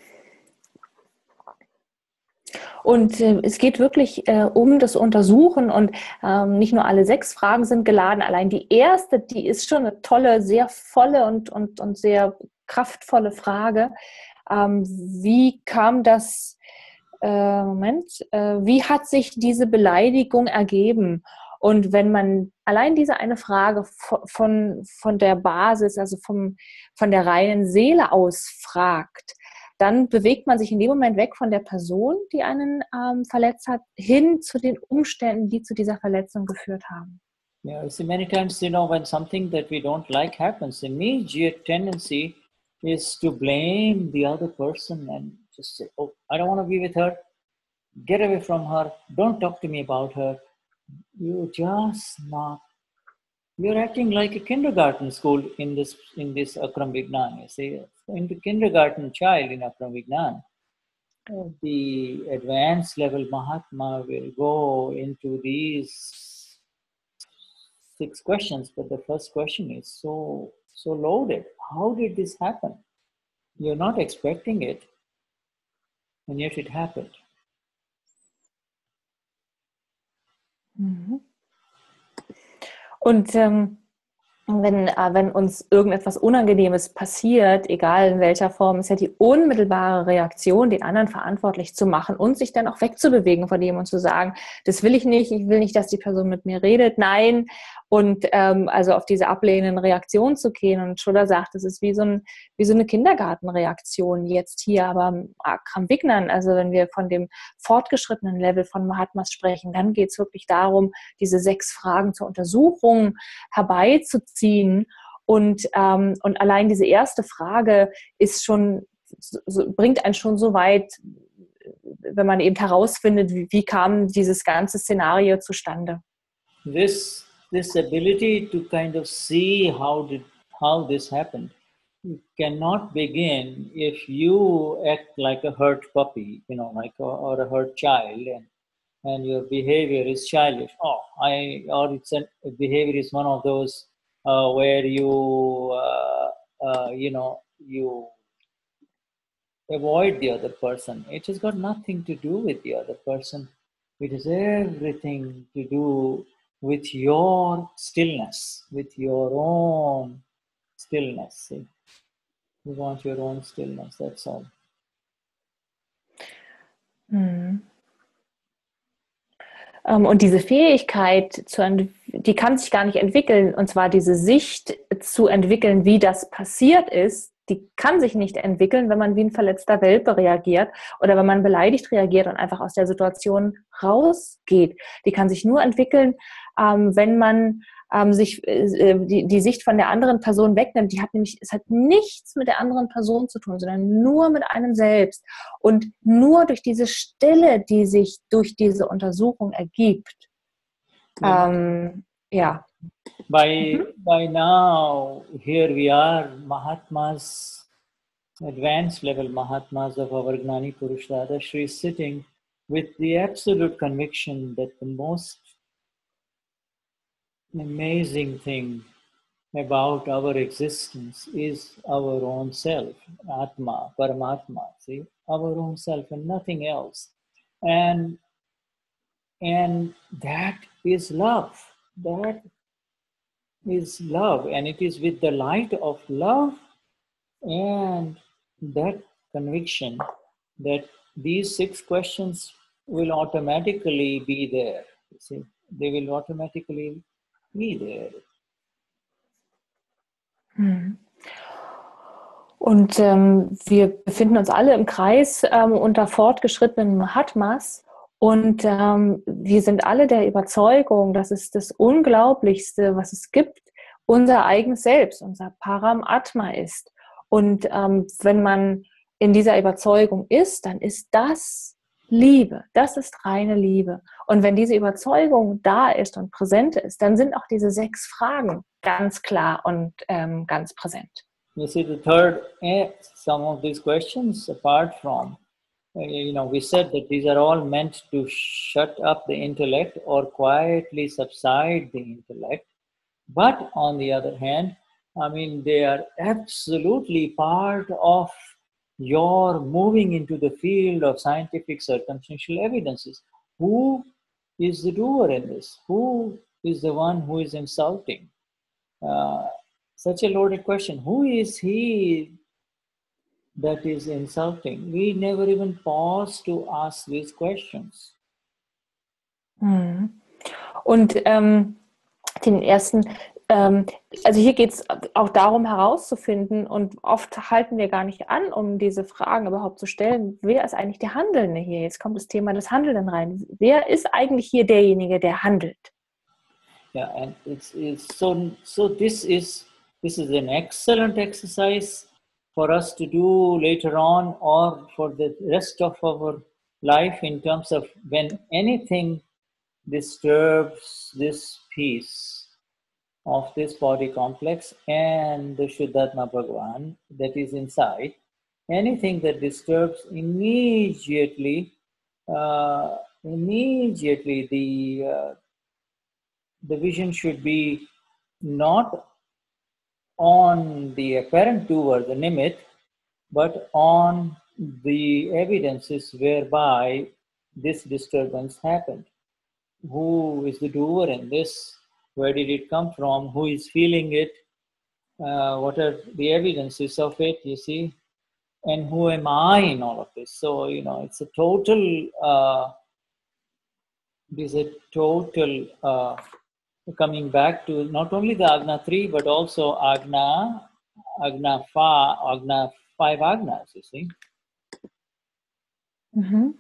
Und äh, es geht wirklich äh, um das Untersuchen, und ähm, nicht nur alle sechs Fragen sind geladen. Allein die erste, die ist schon eine tolle, sehr volle und, und, und sehr kraftvolle Frage. Ähm, wie kam das, äh, Moment, äh, wie hat sich diese Beleidigung ergeben? Und wenn man allein diese eine Frage von, von der Basis, also vom, von der reinen Seele aus fragt, dann bewegt man sich in dem Moment weg von der Person, die einen ähm, verletzt hat, hin zu den Umständen, die zu dieser Verletzung geführt haben. Yeah, see, many times, you know, when something that we don't like happens, the immediate tendency is to blame the other person and just say, oh, I don't want to be with her. Get away from her. Don't talk to me about her. You're just not. You're acting like a kindergarten school in this in this Akram Vignan. You see, in the kindergarten child in Akram Vignan, the advanced level Mahatma will go into these six questions, but the first question is so so loaded. How did this happen? You're not expecting it, and yet it happened. Mhm. Und ähm, wenn, äh, wenn uns irgendetwas Unangenehmes passiert, egal in welcher Form, ist ja die unmittelbare Reaktion, den anderen verantwortlich zu machen und sich dann auch wegzubewegen von dem und zu sagen, das will ich nicht, ich will nicht, dass die Person mit mir redet, nein. Und ähm, also auf diese ablehnende Reaktion zu gehen. Und Shuddha sagt, das ist wie so, ein, wie so eine Kindergartenreaktion jetzt hier, aber am Akram Vignan, also wenn wir von dem fortgeschrittenen Level von Mahatmas sprechen, dann geht es wirklich darum, diese sechs Fragen zur Untersuchung herbeizuziehen. Und, ähm, und allein diese erste Frage ist schon, so, bringt einen schon so weit, wenn man eben herausfindet, wie, wie kam dieses ganze Szenario zustande. This this ability to kind of see how did how this happened cannot begin if you act like a hurt puppy, you know, like a, or a hurt child, and and your behavior is childish. Oh, I or it's a behavior is one of those uh, where you uh, uh, you know you avoid the other person. It has got nothing to do with the other person. It has everything to do with your stillness, with your own stillness. See? You want your own stillness, that's all. Mhm. Und diese Fähigkeit, zu, die kann sich gar nicht entwickeln, und zwar diese Sicht zu entwickeln, wie das passiert ist, die kann sich nicht entwickeln, wenn man wie ein verletzter Welpe reagiert oder wenn man beleidigt reagiert und einfach aus der Situation rausgeht. Die kann sich nur entwickeln, ähm, wenn man ähm, sich äh, die, die Sicht von der anderen Person wegnimmt. Die hat nämlich, es hat nichts mit der anderen Person zu tun, sondern nur mit einem selbst. Und nur durch diese Stille, die sich durch diese Untersuchung ergibt, Yeah. ähm, ja. By, Mhm. by now, here we are, Mahatmas, advanced level Mahatmas of our Gnani Purusha, Shri is sitting with the absolute conviction that the most amazing thing about our existence is our own self, Atma, Paramatma, see, our own self and nothing else. And, and that is love. That is love, and it is with the light of love and that conviction that these six questions will automatically be there. You see, they will automatically be there. Hm. Und ähm, wir befinden uns alle im Kreis ähm, unter fortgeschrittenen Mahatmas. Und ähm, wir sind alle der Überzeugung, dass es das Unglaublichste, was es gibt, unser eigenes Selbst, unser Paramatma ist. Und ähm, wenn man in dieser Überzeugung ist, dann ist das Liebe. Das ist reine Liebe. Und wenn diese Überzeugung da ist und präsent ist, dann sind auch diese sechs Fragen ganz klar und ähm, ganz präsent. You see, the third, some of these questions, apart from, you know, we said that these are all meant to shut up the intellect or quietly subside the intellect. But on the other hand, I mean, they are absolutely part of your moving into the field of scientific circumstantial evidences. Who is the doer in this? Who is the one who is insulting? Uh, such a loaded question. Who is he that is insulting? We never even pause to ask these questions. Hm. Und ähm, den ersten, ähm, also hier geht es auch darum herauszufinden, und oft halten wir gar nicht an, um diese Fragen überhaupt zu stellen, wer ist eigentlich der Handelnde hier? Jetzt kommt das Thema des Handelnden rein. Wer ist eigentlich hier derjenige, der handelt? Yeah, and it's, it's so so this is this is an excellent exercise for us to do later on or for the rest of our life, in terms of when anything disturbs this peace of this body complex and the Shuddhatma Bhagavan that is inside, anything that disturbs, immediately, uh, immediately the uh, the vision should be not on the apparent doer, the nimit, but on the evidences whereby this disturbance happened. Who is the doer in this? Where did it come from? Who is feeling it? Uh, what are the evidences of it, you see? And who am I in all of this? So, you know, it's a total, uh, it is a total, uh, coming back to not only the Agna three, but also Agna, Agna five, Agna five Agnas, you see. Mhm.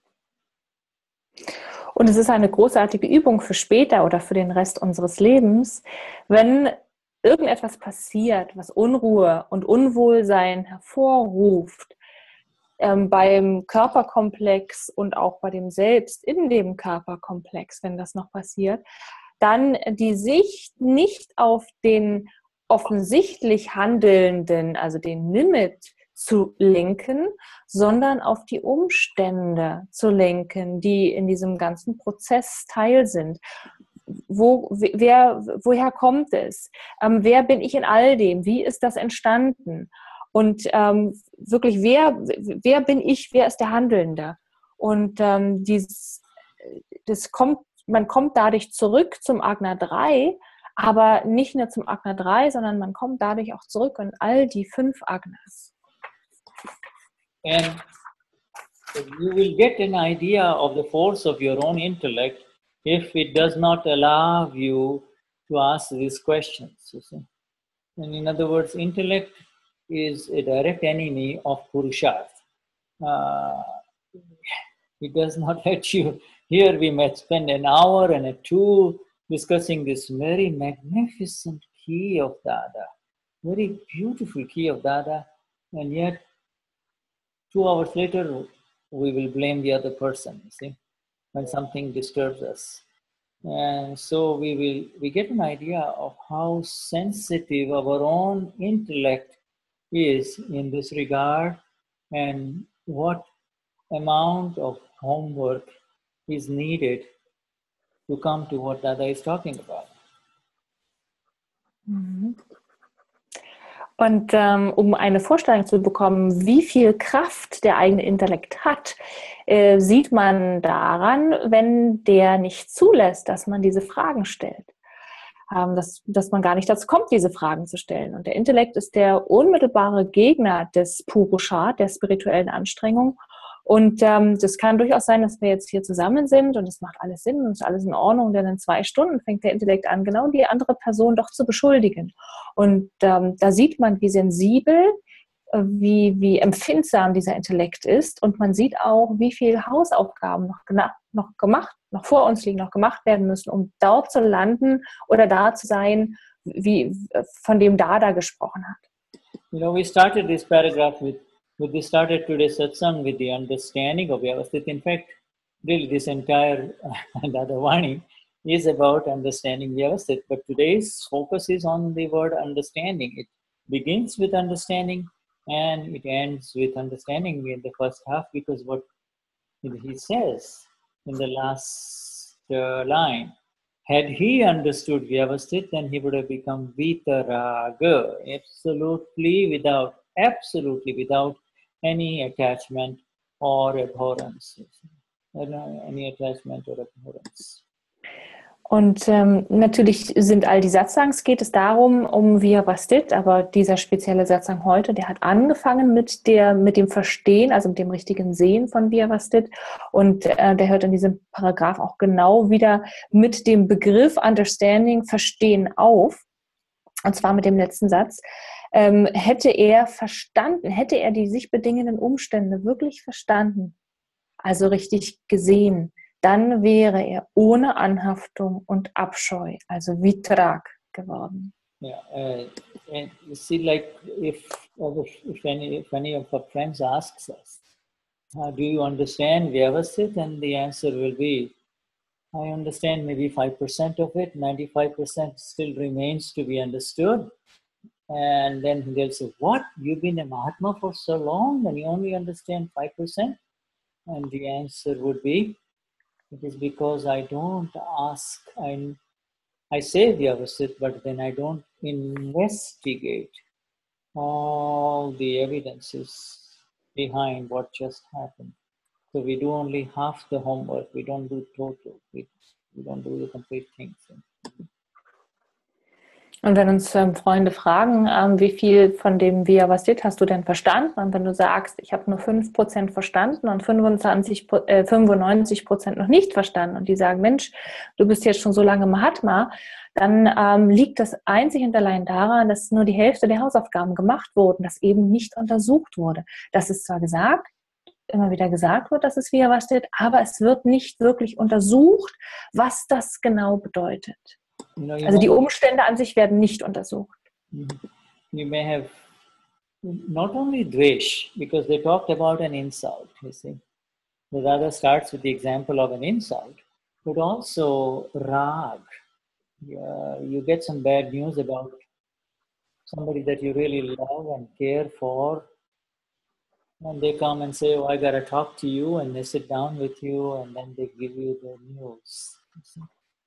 Und es ist eine großartige Übung für später oder für den Rest unseres Lebens, wenn irgendetwas passiert, was Unruhe und Unwohlsein hervorruft, ähm, beim Körperkomplex und auch bei dem Selbst in dem Körperkomplex, wenn das noch passiert, dann die Sicht nicht auf den offensichtlich Handelnden, also den Nimit, zu lenken, sondern auf die Umstände zu lenken, die in diesem ganzen Prozess Teil sind. Wo, wer, woher kommt es? Ähm, wer bin ich in all dem? Wie ist das entstanden? Und ähm, wirklich, wer, wer bin ich? Wer ist der Handelnde? Und ähm, dieses, das kommt, man kommt dadurch zurück zum Agna drei, aber nicht nur zum Agna drei, sondern man kommt dadurch auch zurück in all die fünf Agnas. And you will get an idea of the force of your own intellect if it does not allow you to ask these questions. You see? And in other words, intellect is a direct enemy of Purusharth. Uh, it does not let you. Here we might spend an hour and a two discussing this very magnificent key of Dada, very beautiful key of Dada, and yet two hours later we will blame the other person, you see, when something disturbs us. And so we will we get an idea of how sensitive our own intellect is in this regard, and what amount of homework is needed to come to what Dada is talking about. Mhm. Und ähm, um eine Vorstellung zu bekommen, wie viel Kraft der eigene Intellekt hat, äh, sieht man daran, wenn der nicht zulässt, dass man diese Fragen stellt. Ähm, dass, dass man gar nicht dazu kommt, diese Fragen zu stellen. Und der Intellekt ist der unmittelbare Gegner des Purusha, der spirituellen Anstrengung. Und ähm, das kann durchaus sein, dass wir jetzt hier zusammen sind und es macht alles Sinn und es ist alles in Ordnung, denn in zwei Stunden fängt der Intellekt an, genau die andere Person doch zu beschuldigen. Und ähm, da sieht man, wie sensibel, äh, wie, wie empfindsam dieser Intellekt ist, und man sieht auch, wie viele Hausaufgaben noch, gena- noch gemacht, noch vor uns liegen, noch gemacht werden müssen, um dort zu landen oder da zu sein, wie, von dem Dada gesprochen hat. You know, we started this paragraph with We started today's satsang with the understanding of Vyavasthit. In fact, really this entire Dadavani is about understanding Vyavasthit. But today's focus is on the word understanding. It begins with understanding and it ends with understanding in the first half, because what he says in the last uh, line, had he understood Vyavasthit, then he would have become Vitaraga, absolutely without, absolutely without any attachment or abhorrence. Any attachment or abhorrence. Und ähm, natürlich sind all die Satsangs, geht es darum, um Vyavasthit, aber dieser spezielle Satsang heute, der hat angefangen mit, der, mit dem Verstehen, also mit dem richtigen Sehen von Vyavasthit, und äh, der hört in diesem Paragraph auch genau wieder mit dem Begriff Understanding, Verstehen auf, und zwar mit dem letzten Satz. Ähm, hätte er verstanden, hätte er die sich bedingenden Umstände wirklich verstanden, also richtig gesehen, dann wäre er ohne Anhaftung und Abscheu, also Vitrag, geworden. Yeah, uh, and you see, like if if any if any of our friends asks us, uh, do you understand Vyavasthit? And the answer will be, I understand maybe five percent of it, ninety-five percent still remains to be understood. And then they'll say, what? You've been a Mahatma for so long and you only understand five percent? And the answer would be, it is because I don't ask, I, I say Vyavasthit, but then I don't investigate all the evidences behind what just happened. So we do only half the homework, we don't do total, we, we don't do the complete things. Und wenn uns ähm, Freunde fragen, ähm, wie viel von dem Vyavasthit hast du denn verstanden? Und wenn du sagst, ich habe nur fünf Prozent verstanden und fünfundzwanzig, äh, fünfundneunzig Prozent noch nicht verstanden, und die sagen, Mensch, du bist jetzt schon so lange Mahatma, dann ähm, liegt das einzig und allein daran, dass nur die Hälfte der Hausaufgaben gemacht wurden, dass eben nicht untersucht wurde. Das ist zwar gesagt, immer wieder gesagt wird, dass es Vyavasthit, aber es wird nicht wirklich untersucht, was das genau bedeutet. You know, you Also die know, Umstände an sich werden nicht untersucht. you may have not only dvesh, because they talked about an insult, you see. The Dada starts with the example of an insult, but also rag. Yeah, you get some bad news about somebody that you really love and care for, and they come and say, oh, I got to talk to you, and they sit down with you, and then they give you the news. You see?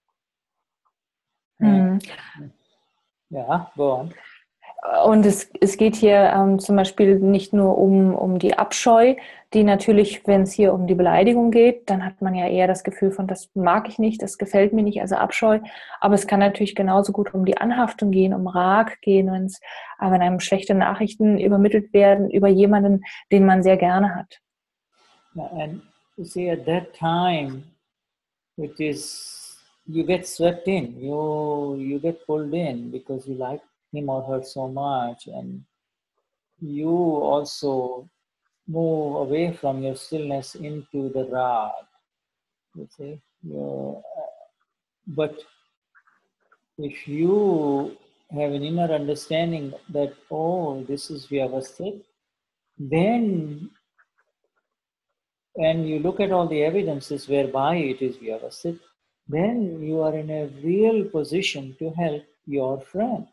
Mhm. Yeah, go on. Und es, es geht hier ähm, zum Beispiel nicht nur um, um die Abscheu, die natürlich, wenn es hier um die Beleidigung geht, dann hat man ja eher das Gefühl von, das mag ich nicht, das gefällt mir nicht, also Abscheu. Aber es kann natürlich genauso gut um die Anhaftung gehen, um Rag gehen, wenn es, wenn einem schlechte Nachrichten übermittelt werden über jemanden, den man sehr gerne hat. And you see, at that time, it is, you get swept in, you, you get pulled in because you like him or her so much, and you also move away from your stillness into the rag. You see, you, uh, but if you have an inner understanding that, oh, this is Vyavasthit, then, and you look at all the evidences whereby it is Vyavasthit, then you are in a real position to help your friend.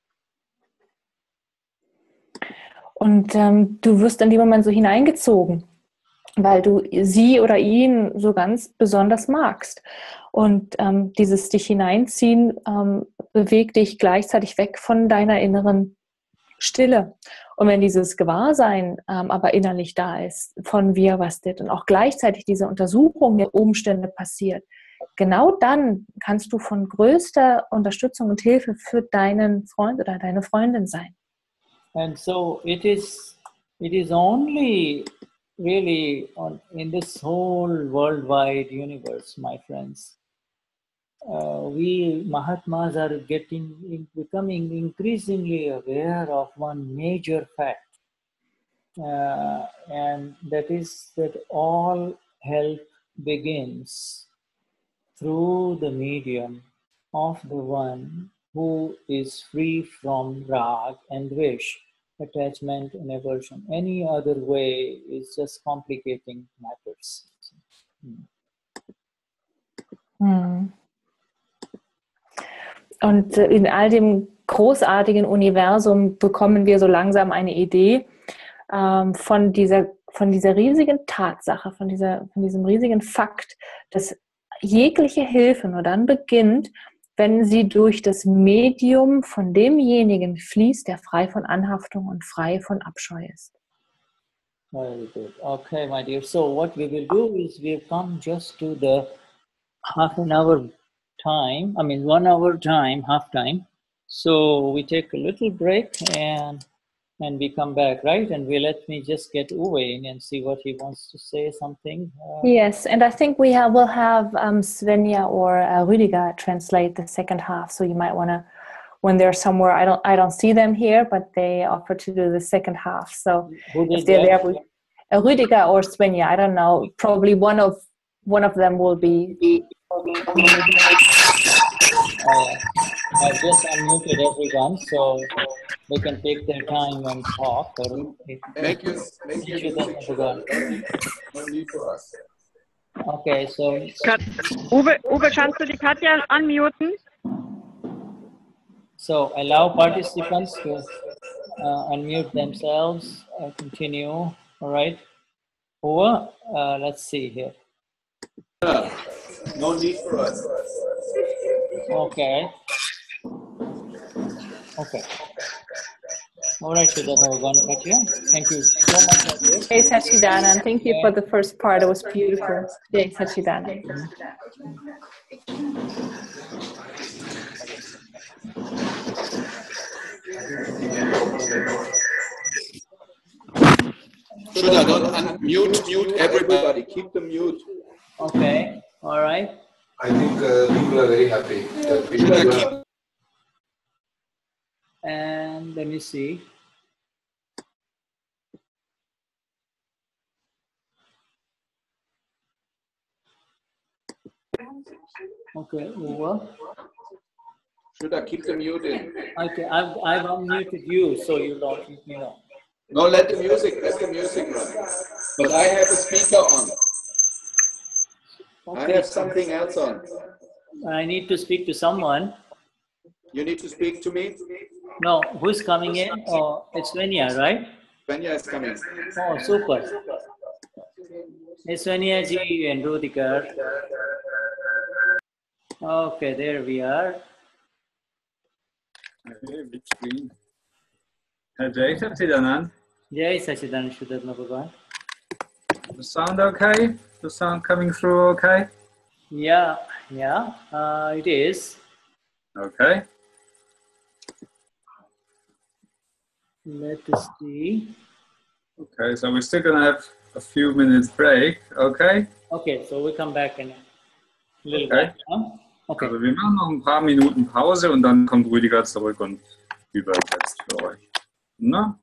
Und ähm, du wirst in dem Moment so hineingezogen, weil du sie oder ihn so ganz besonders magst. Und ähm, dieses dich hineinziehen ähm, bewegt dich gleichzeitig weg von deiner inneren Stille. Und wenn dieses Gewahrsein ähm, aber innerlich da ist von Vyavasthit und auch gleichzeitig diese Untersuchung der Umstände passiert, genau dann kannst du von größter Unterstützung und Hilfe für deinen Freund oder deine Freundin sein. And so it is, it is only really on, in this whole worldwide universe, my friends, uh, we Mahatmas are getting, in, becoming increasingly aware of one major fact, uh, and that is that all help begins through the medium of the one who is free from rag and dvesh, attachment and aversion. Any other way is just complicating matters. Hm. Und in all dem großartigen Universum bekommen wir so langsam eine Idee ähm, von dieser, von dieser riesigen Tatsache, von, dieser, von diesem riesigen Fakt, dass jegliche Hilfe nur dann beginnt, wenn sie durch das Medium von demjenigen fließt, der frei von Anhaftung und frei von Abscheu ist. Very good. Okay, my dear. So what we will do is we've come just to the half an hour time, I mean one hour time, half time. So we take a little break and and we come back, right? And we let me just get Uwe in and see what he wants to say, something. Uh, Yes, and I think we have, will have um, Svenja or uh, Rüdiger translate the second half. So you might want to, when they're somewhere, I don't, I don't see them here, but they offer to do the second half. So who did if they're that? there, we, uh, Rüdiger or Svenja, I don't know. Probably one of one of them will be. Uh, I've just unmuted everyone, so they can take their time and talk. Or Make you, make you music. No need, no need for us. Okay, so Kat Uwe, Uwe, kannst du die Katja unmuten? so allow participants to uh, unmute themselves and continue. All right, Uwe, uh, let's see here. Yeah. No need for us. Okay. Okay. All right, so that's all gone, Katya. Thank you so much. Jai Sachidanand. Thank you for the first part. It was beautiful. Jai Sachidanand. Should I don't unmute mute everybody? Keep the mute. Okay. All right. I think uh, people are very happy. That Should people I are- keep? And let me see. Okay, Uwe. Should I keep the mute in? Okay, I've, I've unmuted you, so you don't, you know. No, let the music, let the music run. But I have a speaker on. I Okay. have something else on. I need to speak to someone. You need to speak to me? No, who's coming in? Oh, it's Venya, right? Venya is coming. Oh, super. It's Venya ji and Rudikar. Okay, there we are. Okay, big screen. Uh, Jai Sachidanand. Jai Sachidanand Shuddharma Bhagavan. The sound okay? The sound coming through okay? Yeah, yeah, uh, it is. Okay. Let us see. Okay, so we're still gonna have a few minutes break, okay? Okay, so we come back in a little Okay. while. Huh? Okay. Also wir machen noch ein paar Minuten Pause und dann kommt Rüdiger zurück und übersetzt für euch. Na?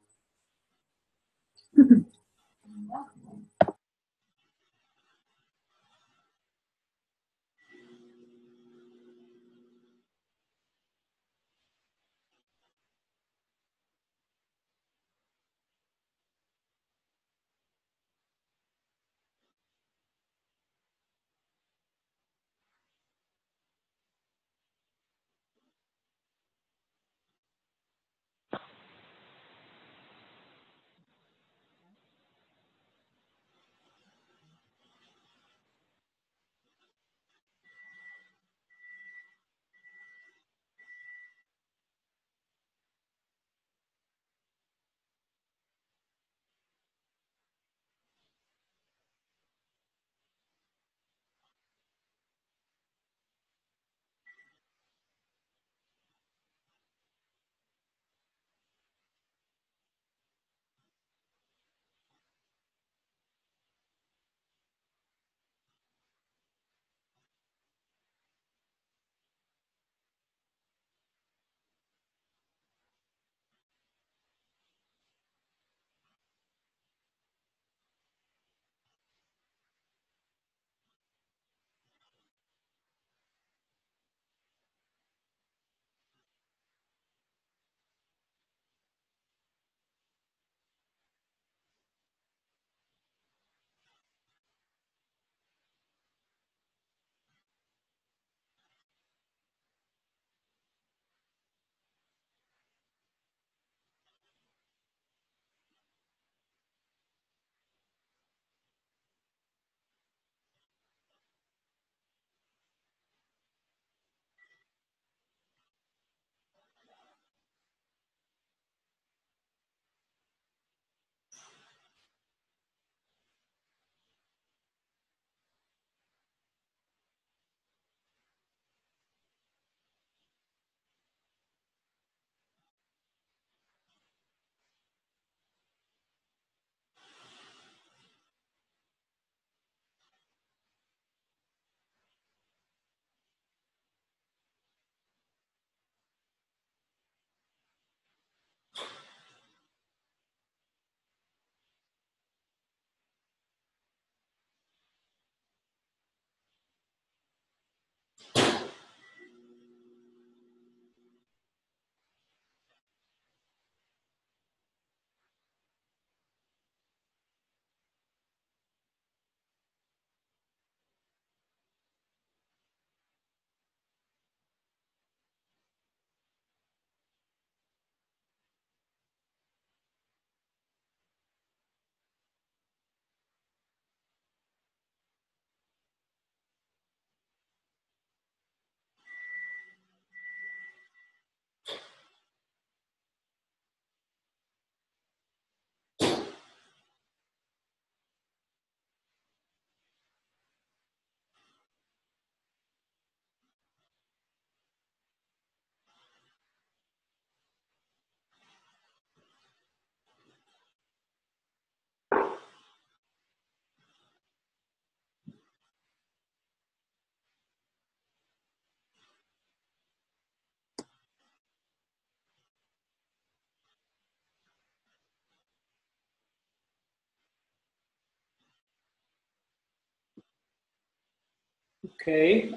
Okay.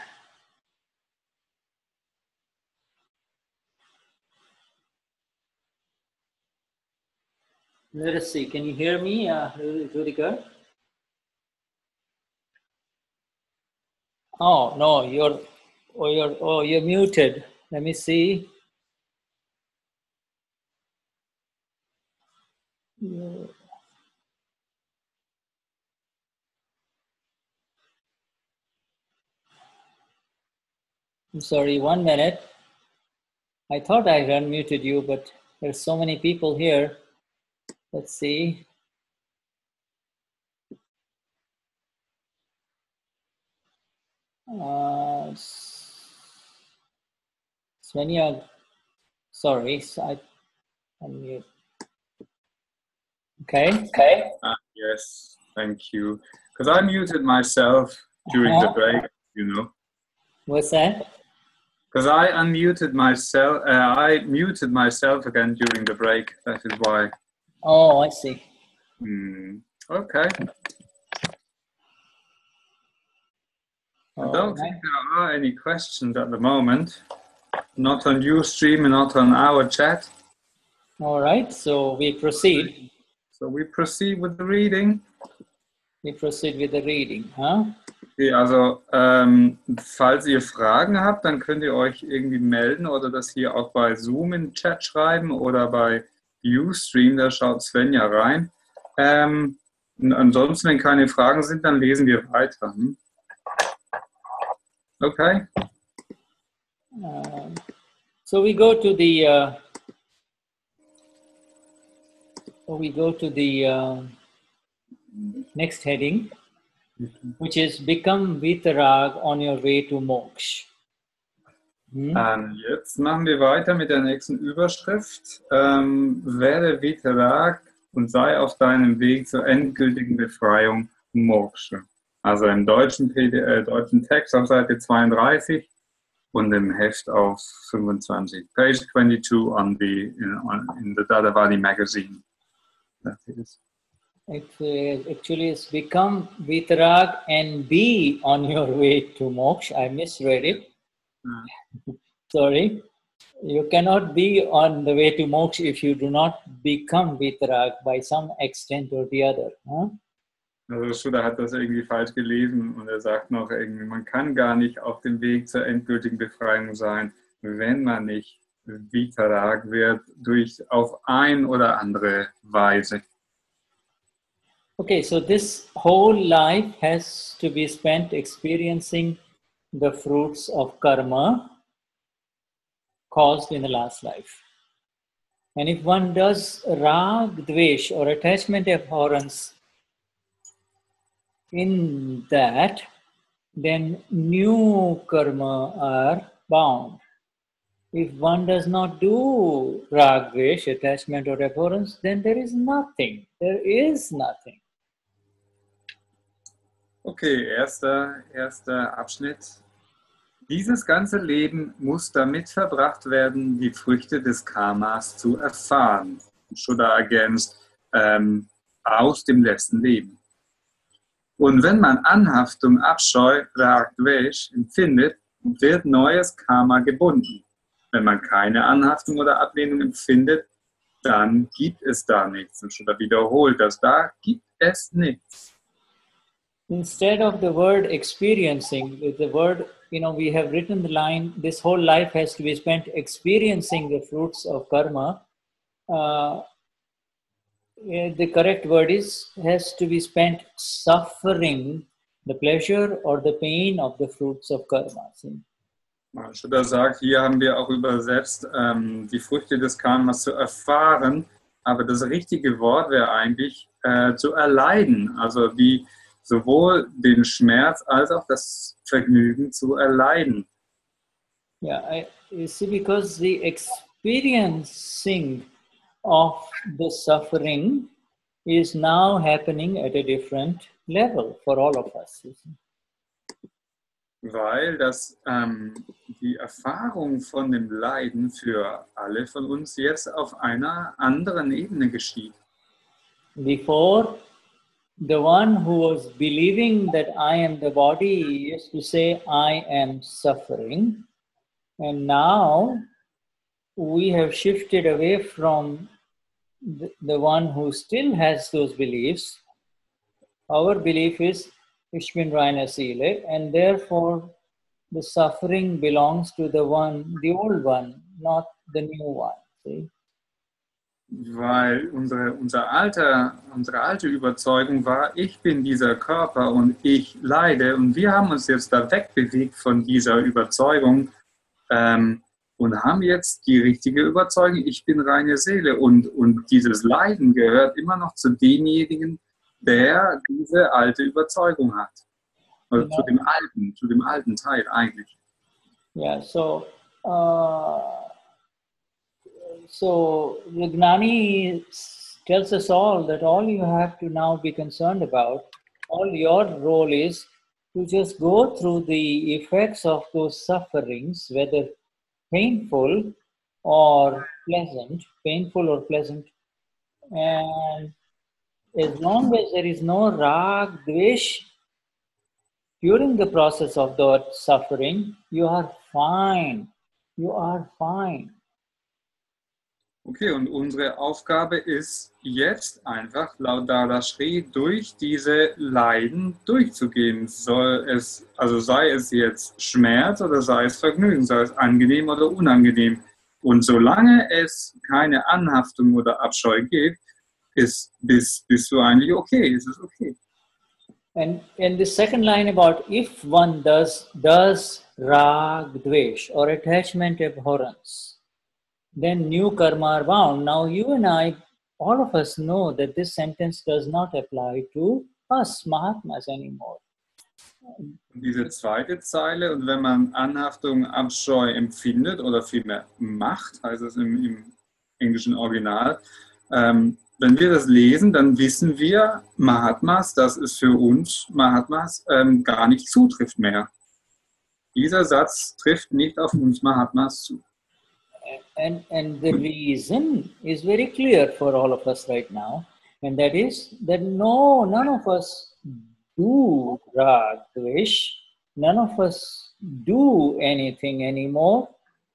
Let us see. Can you hear me, uh, Rüdiger? Oh no, you're oh you're oh you're muted. Let me see. You- I'm sorry. One minute. I thought I unmuted you, but there's so many people here. Let's see. Uh, Svenja, sorry, I unmute. Okay. Okay. Yes, thank you. Because I muted myself during the break, you know. What's that? Because I unmuted myself, uh, I muted myself again during the break. That is why. Oh, I see. Hmm. Okay. I don't All think right. there are any questions at the moment. Not on Ustream and not on our chat. All right, so we proceed. So we proceed with the reading. We proceed with the reading, huh? Okay, also ähm, falls ihr Fragen habt, dann könnt ihr euch irgendwie melden oder das hier auch bei Zoom in den Chat schreiben oder bei Ustream, da schaut Svenja rein. Ähm, ansonsten, wenn keine Fragen sind, dann lesen wir weiter. Hm? Okay. Uh, so we go to the uh, we go to the uh, next heading, which is become Vitarag on your way to Moksha. Hmm? Ähm, jetzt machen wir weiter mit der nächsten Überschrift. Ähm, werde Vitarag und sei auf deinem Weg zur endgültigen Befreiung Moksha. Also im deutschen, P D, äh, deutschen Text auf Seite zweiunddreißig und im Heft auf fünfundzwanzig. Page twenty-two on the, in, on, in the Dadavali magazine. That is. It, uh, actually, it's become Vitarag and be on your way to Moksha. I misread it. Mm. Sorry. You cannot be on the way to Moksha if you do not become Vitarag by some extent or the other. Huh? Also Shuddha hat das irgendwie falsch gelesen und er sagt noch irgendwie, man kann gar nicht auf dem Weg zur endgültigen Befreiung sein, wenn man nicht Vitarag wird durch auf ein oder andere Weise. Okay, so this whole life has to be spent experiencing the fruits of karma caused in the last life. And if one does rag, dvesh or attachment abhorrence in that, then new karma are bound. If one does not do rag, dvesh, attachment or abhorrence, then there is nothing. There is nothing. Okay, erster, erster Abschnitt. Dieses ganze Leben muss damit verbracht werden, die Früchte des Karmas zu erfahren. Shuddha ergänzt, ähm, aus dem letzten Leben. Und wenn man Anhaftung, Abscheu, Rag, Dvesh empfindet, wird neues Karma gebunden. Wenn man keine Anhaftung oder Ablehnung empfindet, dann gibt es da nichts. Und Shuddha wiederholt das, da gibt es nichts. Instead of the word experiencing, with the word, you know, we have written the line, this whole life has to be spent experiencing the fruits of karma. Uh, the correct word is, has to be spent suffering the pleasure or the pain of the fruits of karma. See? Shuddha sagt, hier haben wir auch übersetzt, ähm, die Früchte des Karmas zu erfahren, aber das richtige Wort wäre eigentlich äh, zu erleiden, also die sowohl den Schmerz als auch das Vergnügen zu erleiden. Yeah, I, you see, because the experiencing of the suffering is now happening at a different level for all of us. You see? Weil das, ähm, die Erfahrung von dem Leiden für alle von uns jetzt auf einer anderen Ebene geschieht. Before, the one who was believing that I am the body used to say, I am suffering. And now we have shifted away from the, the one who still has those beliefs. Our belief is, ich bin reine Seele, and therefore the suffering belongs to the one, the old one, not the new one. See? Weil unsere, unser alter, unsere alte Überzeugung war, ich bin dieser Körper und ich leide. Und wir haben uns jetzt da wegbewegt von dieser Überzeugung ähm, und haben jetzt die richtige Überzeugung, ich bin reine Seele. Und, und dieses Leiden gehört immer noch zu demjenigen, der diese alte Überzeugung hat. Also Genau. zu dem alten, zu dem alten Teil eigentlich. Yeah, so uh, so the Gnani tells us all that all you have to now be concerned about, all your role is to just go through the effects of those sufferings, whether painful or pleasant, painful or pleasant. And as long as there is no rag, dvesh, during the process of that suffering, you are fine. You are fine. Okay, und unsere Aufgabe ist jetzt einfach laut Dada Shri durch diese Leiden durchzugehen. Soll es, also sei es jetzt Schmerz oder sei es Vergnügen, sei es angenehm oder unangenehm. Und solange es keine Anhaftung oder Abscheu gibt, ist, bist, bist du eigentlich okay, ist es okay. And in the second line about if one does, does rag, dvesh or attachment, abhorrence, then new karma are bound. Now you and I, all of us know that this sentence does not apply to us Mahatmas anymore. Diese zweite Zeile, und wenn man Anhaftung, Abscheu empfindet oder vielmehr macht, heißt es im, im englischen Original, ähm, wenn wir das lesen, dann wissen wir, Mahatmas, dass es für uns Mahatmas ähm, gar nicht zutrifft mehr. Dieser Satz trifft nicht auf uns Mahatmas zu. And, and the reason is very clear for all of us right now, and that is that no, none of us do rag, dvesh, none of us do anything anymore.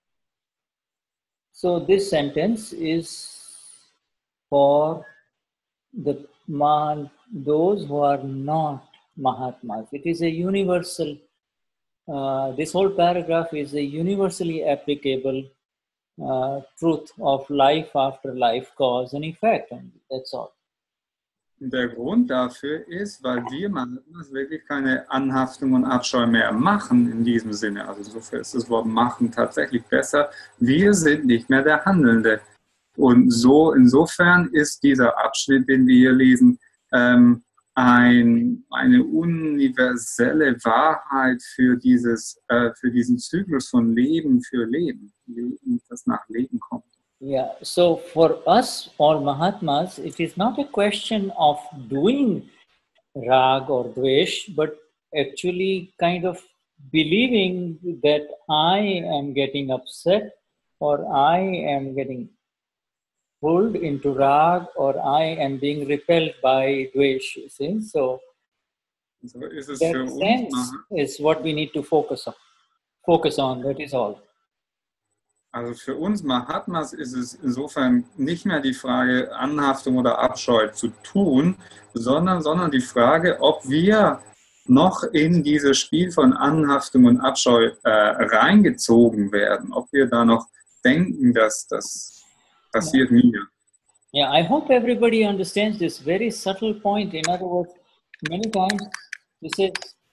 So this sentence is for the man, those who are not Mahatmas. It is a universal, uh, this whole paragraph is a universally applicable uh, truth of life after life, cause and effect, and that's all. Der Grund dafür ist, weil wir Mahatmas wirklich keine Anhaftung und Abscheu mehr machen in diesem Sinne. Also insofern ist das Wort machen tatsächlich besser. Wir sind nicht mehr der Handelnde. Und so insofern ist dieser Abschnitt, den wir hier lesen, ähm, ein, eine universelle Wahrheit für, dieses, äh, für diesen Zyklus von Leben für Leben, das nach Leben kommt. Yeah, so for us, all Mahatmas, it is not a question of doing rag or dvesh, but actually kind of believing that I am getting upset or I am getting pulled into rag or I am being repelled by dvesh. You see? So So ist es that für uns sense Mahatmas. is what we need to focus on. Focus on, that is all. Also für uns Mahatmas ist es insofern nicht mehr die Frage, Anhaftung oder Abscheu zu tun, sondern, sondern die Frage, ob wir noch in dieses Spiel von Anhaftung und Abscheu äh, reingezogen werden, ob wir da noch denken, dass das passiert mir. Yeah, I hope everybody understands this very subtle point. In other words, many times we say,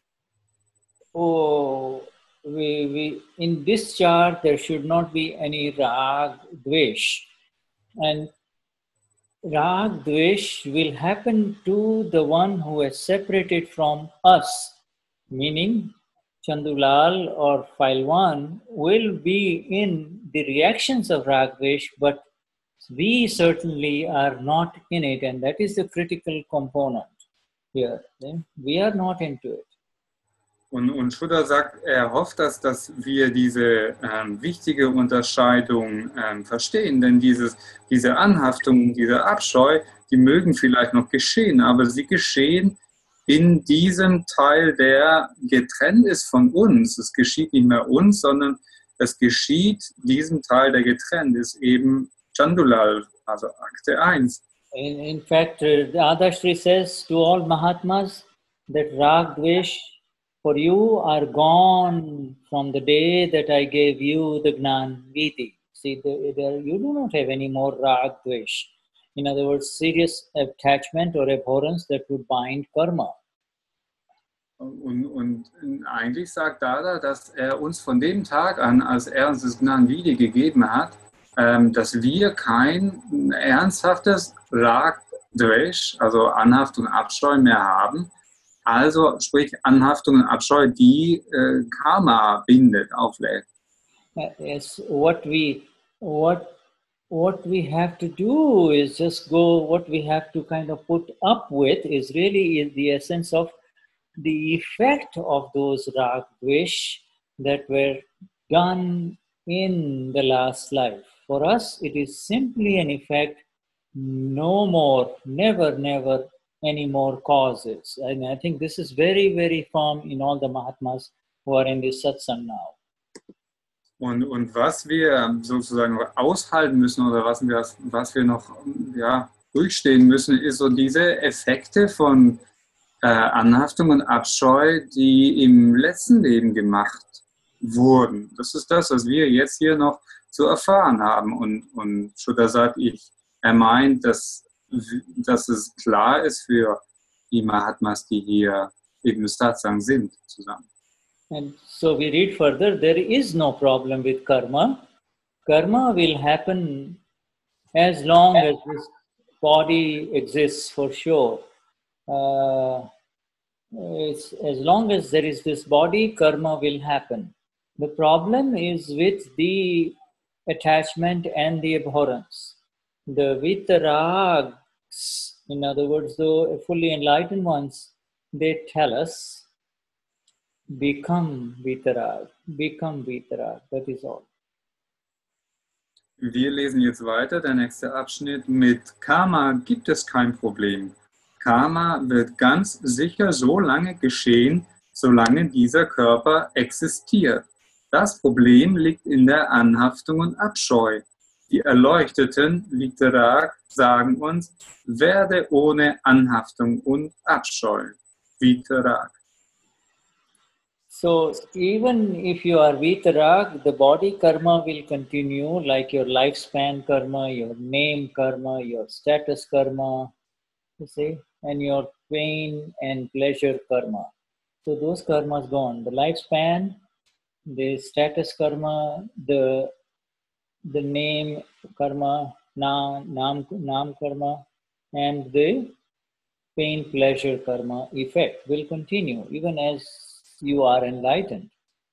oh, we, we, in this chart there should not be any rag, dvesh. And rag, dvesh will happen to the one who is separated from us, meaning Chandulal or file one will be in the reactions of rag, dvesh, but we certainly are not in it, and that is the critical component here. We are not into it. Und, und Shuddha sagt, er hofft, dass, dass wir diese ähm, wichtige Unterscheidung ähm, verstehen, denn dieses, diese Anhaftung, dieser Abscheu, die mögen vielleicht noch geschehen, aber sie geschehen in diesem Teil, der getrennt ist von uns. Es geschieht nicht mehr uns, sondern es geschieht diesem Teil, der getrennt ist, eben Chandulal, also Akte eins. In, in fact, uh, the Adashri says to all Mahatmas that rag, dvesh for you are gone from the day that I gave you the Gnan Viti. See, the, the, you do not have any more rag, dvesh. In other words, serious attachment or abhorrence that would bind karma. Und, und eigentlich sagt Dada, dass er uns von dem Tag an, als er uns das Gnan Viti gegeben hat, ähm, dass wir kein ernsthaftes Rag, Dvesh, also Anhaftung, Abscheu mehr haben. Also sprich Anhaftung und Abscheu, die äh, Karma bindet, auflädt. Yes, what we, what what we have to do is just go, what we have to kind of put up with is really in the essence of the effect of those rag dvesh that were done in the last life. For us, it is simply an effect, no more, never, never any more causes. And I think this is very, very firm in all the Mahatmas who are in this satsang now. Und, und was wir sozusagen aushalten müssen oder was wir, was wir noch ja, durchstehen müssen, ist so diese Effekte von äh, Anhaftung und Abscheu, die im letzten Leben gemacht wurden. Das ist das, was wir jetzt hier noch zu erfahren haben. Und, und Shuddha sagt, ich, er meint, dass, dass es klar ist für die Mahatmas, die hier im Satsang sind, zusammen. And so we read further, there is no problem with karma. Karma will happen as long as this body exists, for sure. Uh, it's, as long as there is this body, karma will happen. The problem is with the attachment and the abhorrence. The vitarags, in other words, the fully enlightened ones, they tell us, become vitarag, become vitarag, that is all. Wir lesen jetzt weiter, der nächste Abschnitt. Mit Karma gibt es kein Problem. Karma wird ganz sicher so lange geschehen, solange dieser Körper existiert. Das Problem liegt in der Anhaftung und Abscheu. Die Erleuchteten, Vitarag, sagen uns, werde ohne Anhaftung und Abscheu. Vitarag. So even if you are vitarag, the body karma will continue, like your lifespan karma, your name karma, your status karma, you see, and your pain and pleasure karma. So those karmas gone. The lifespan, the status karma, the the name karma, nam, nam, nam karma, and the pain pleasure karma effect will continue even as you are enlightened.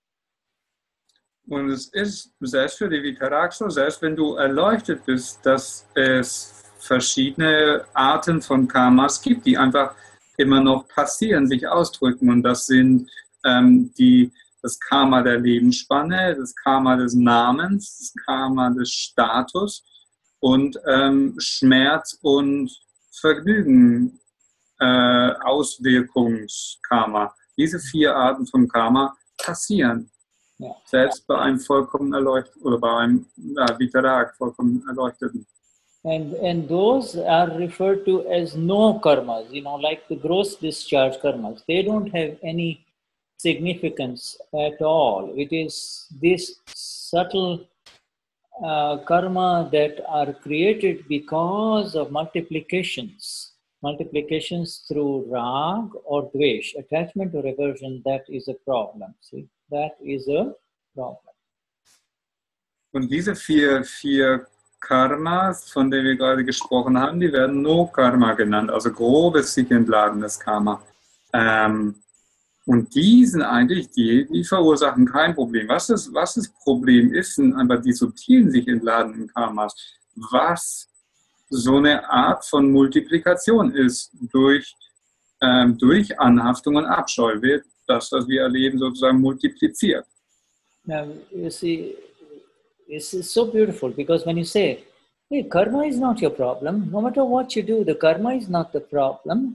Und es ist selbst für die Vitarag so, selbst wenn du erleuchtet bist, dass es verschiedene Arten von Karmas gibt, die einfach immer noch passieren, sich ausdrücken. Und das sind ähm, die, das Karma der Lebensspanne, das Karma des Namens, das Karma des Status und ähm, Schmerz und Vergnügen, äh, Auswirkungskarma. Diese vier Arten von Karma passieren. Ja. Selbst bei einem vollkommen erleuchteten oder bei einem ja, Vitarag, vollkommen erleuchteten. And, and those are referred to as no karmas, you know, like the gross discharge karmas. They don't have any significance at all. It is this subtle uh, karma that are created because of multiplications. Multiplications through rag or dvesh, attachment or aversion, that is a problem. See, that is a problem. Und diese vier, vier Karmas, von denen wir gerade gesprochen haben, die werden No-Karma genannt, also grobes, sich entladenes Karma. Ähm, und die sind eigentlich, die, die verursachen kein Problem. Was das, was das Problem ist, sind einfach die subtilen, sich entladenen Karmas. Was so eine Art von Multiplikation ist durch, ähm, durch Anhaftung und Abscheu, wird das, was wir erleben, sozusagen multipliziert. Now, you see, it's so beautiful because when you say, hey, karma is not your problem, no matter what you do, the karma is not the problem.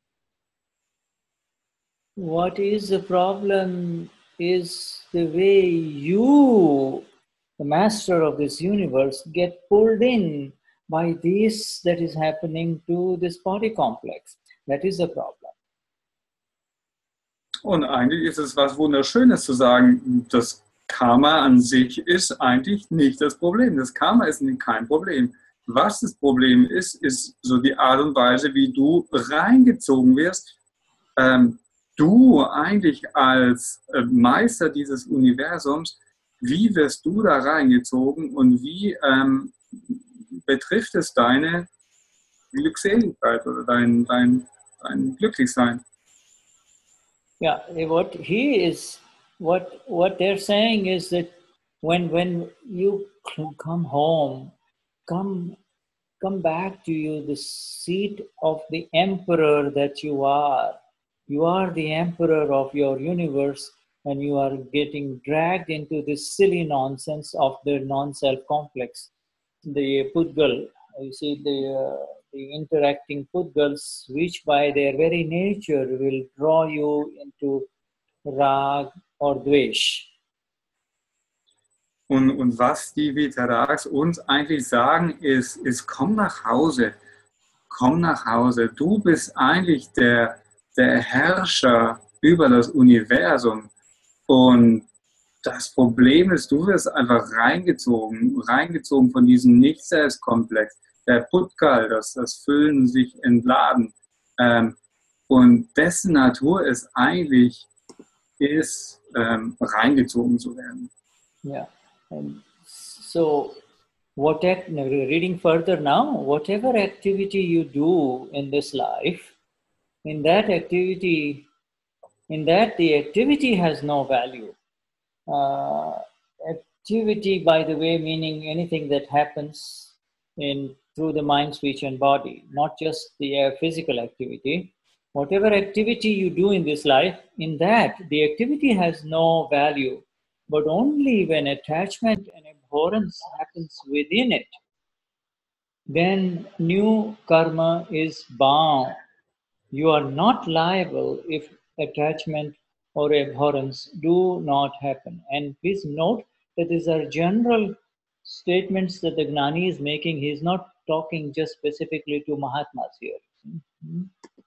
What is the problem is the way you, the master of this universe, get pulled in by this that is happening to this body complex. That is the problem. Und eigentlich ist es was Wunderschönes zu sagen, das Karma an sich ist eigentlich nicht das Problem. Das Karma ist kein Problem. Was das Problem ist, ist so die Art und Weise, wie du reingezogen wirst. Ähm, du eigentlich als äh, Meister dieses Universums, wie wirst du da reingezogen und wie ähm, betrifft es deine Glückseligkeit oder dein, dein, dein Glücklichsein? Yeah, what he is, what what they're saying is that when when you come home come, come back to you, the seat of the emperor that you are. You are the emperor of your universe, and you are getting dragged into this silly nonsense of the non-self complex. The Pudgal, you see the, uh, the interacting Pudgals, which by their very nature will draw you into Rag or Dvesh. Und, und was die Vitarags uns eigentlich sagen, ist, ist, komm nach Hause, komm nach Hause. Du bist eigentlich der, der Herrscher über das Universum. Und das Problem ist, du wirst einfach reingezogen, reingezogen von diesem Nicht-Selbst-Komplex. Der Pudgal, das, das Füllen, sich entladen. Ähm, und dessen Natur ist eigentlich, ist ähm, reingezogen zu werden. Yeah. And so, what act, reading further now, whatever activity you do in this life, in that activity, in that the activity has no value. Uh, activity, by the way, meaning anything that happens in through the mind, speech, and body, not just the uh, physical activity. Whatever activity you do in this life, in that the activity has no value. But only when attachment and abhorrence happens within it, then new karma is bound. You are not liable if attachment or abhorrence do not happen. And please note that these are general statements that the Gnani is making. He is not talking just specifically to Mahatmas here. Mm-hmm.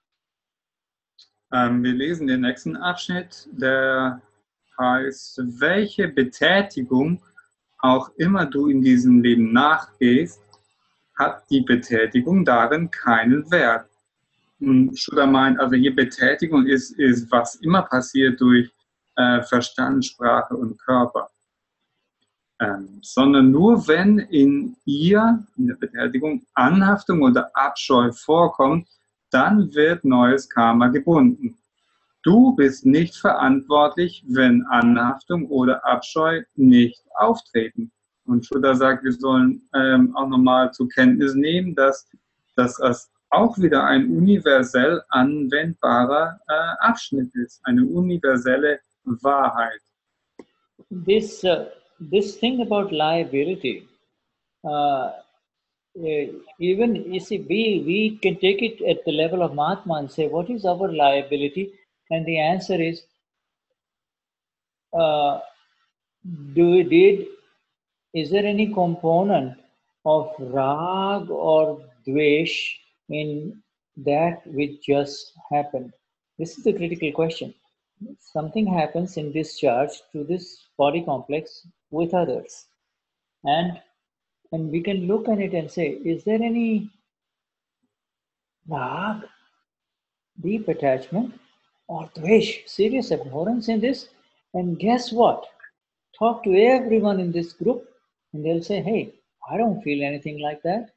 Ähm, wir lesen den nächsten Abschnitt, der heißt, welche Betätigung auch immer du in diesem Leben nachgehst, hat die Betätigung darin keinen Wert. Shuddha meint, also hier Betätigung ist, ist, was immer passiert durch äh, Verstand, Sprache und Körper. Ähm, sondern nur wenn in ihr, in der Betätigung, Anhaftung oder Abscheu vorkommt, dann wird neues Karma gebunden. Du bist nicht verantwortlich, wenn Anhaftung oder Abscheu nicht auftreten. Und Shuddha sagt, wir sollen ähm, auch nochmal zur Kenntnis nehmen, dass, dass das auch wieder ein universell anwendbarer äh, Abschnitt ist, eine universelle Wahrheit. This, uh, this thing about liability, uh, even, you see, we, we can take it at the level of Mahatma and say, what is our liability? And the answer is, uh, do, did, is there any component of rag or dvesh in that which just happened? This is the critical question. Something happens in discharge to this body complex with others. And, and we can look at it and say, is there any rag, deep attachment, or dvesh, serious abhorrence in this? And guess what? Talk to everyone in this group and they'll say, hey, I don't feel anything like that.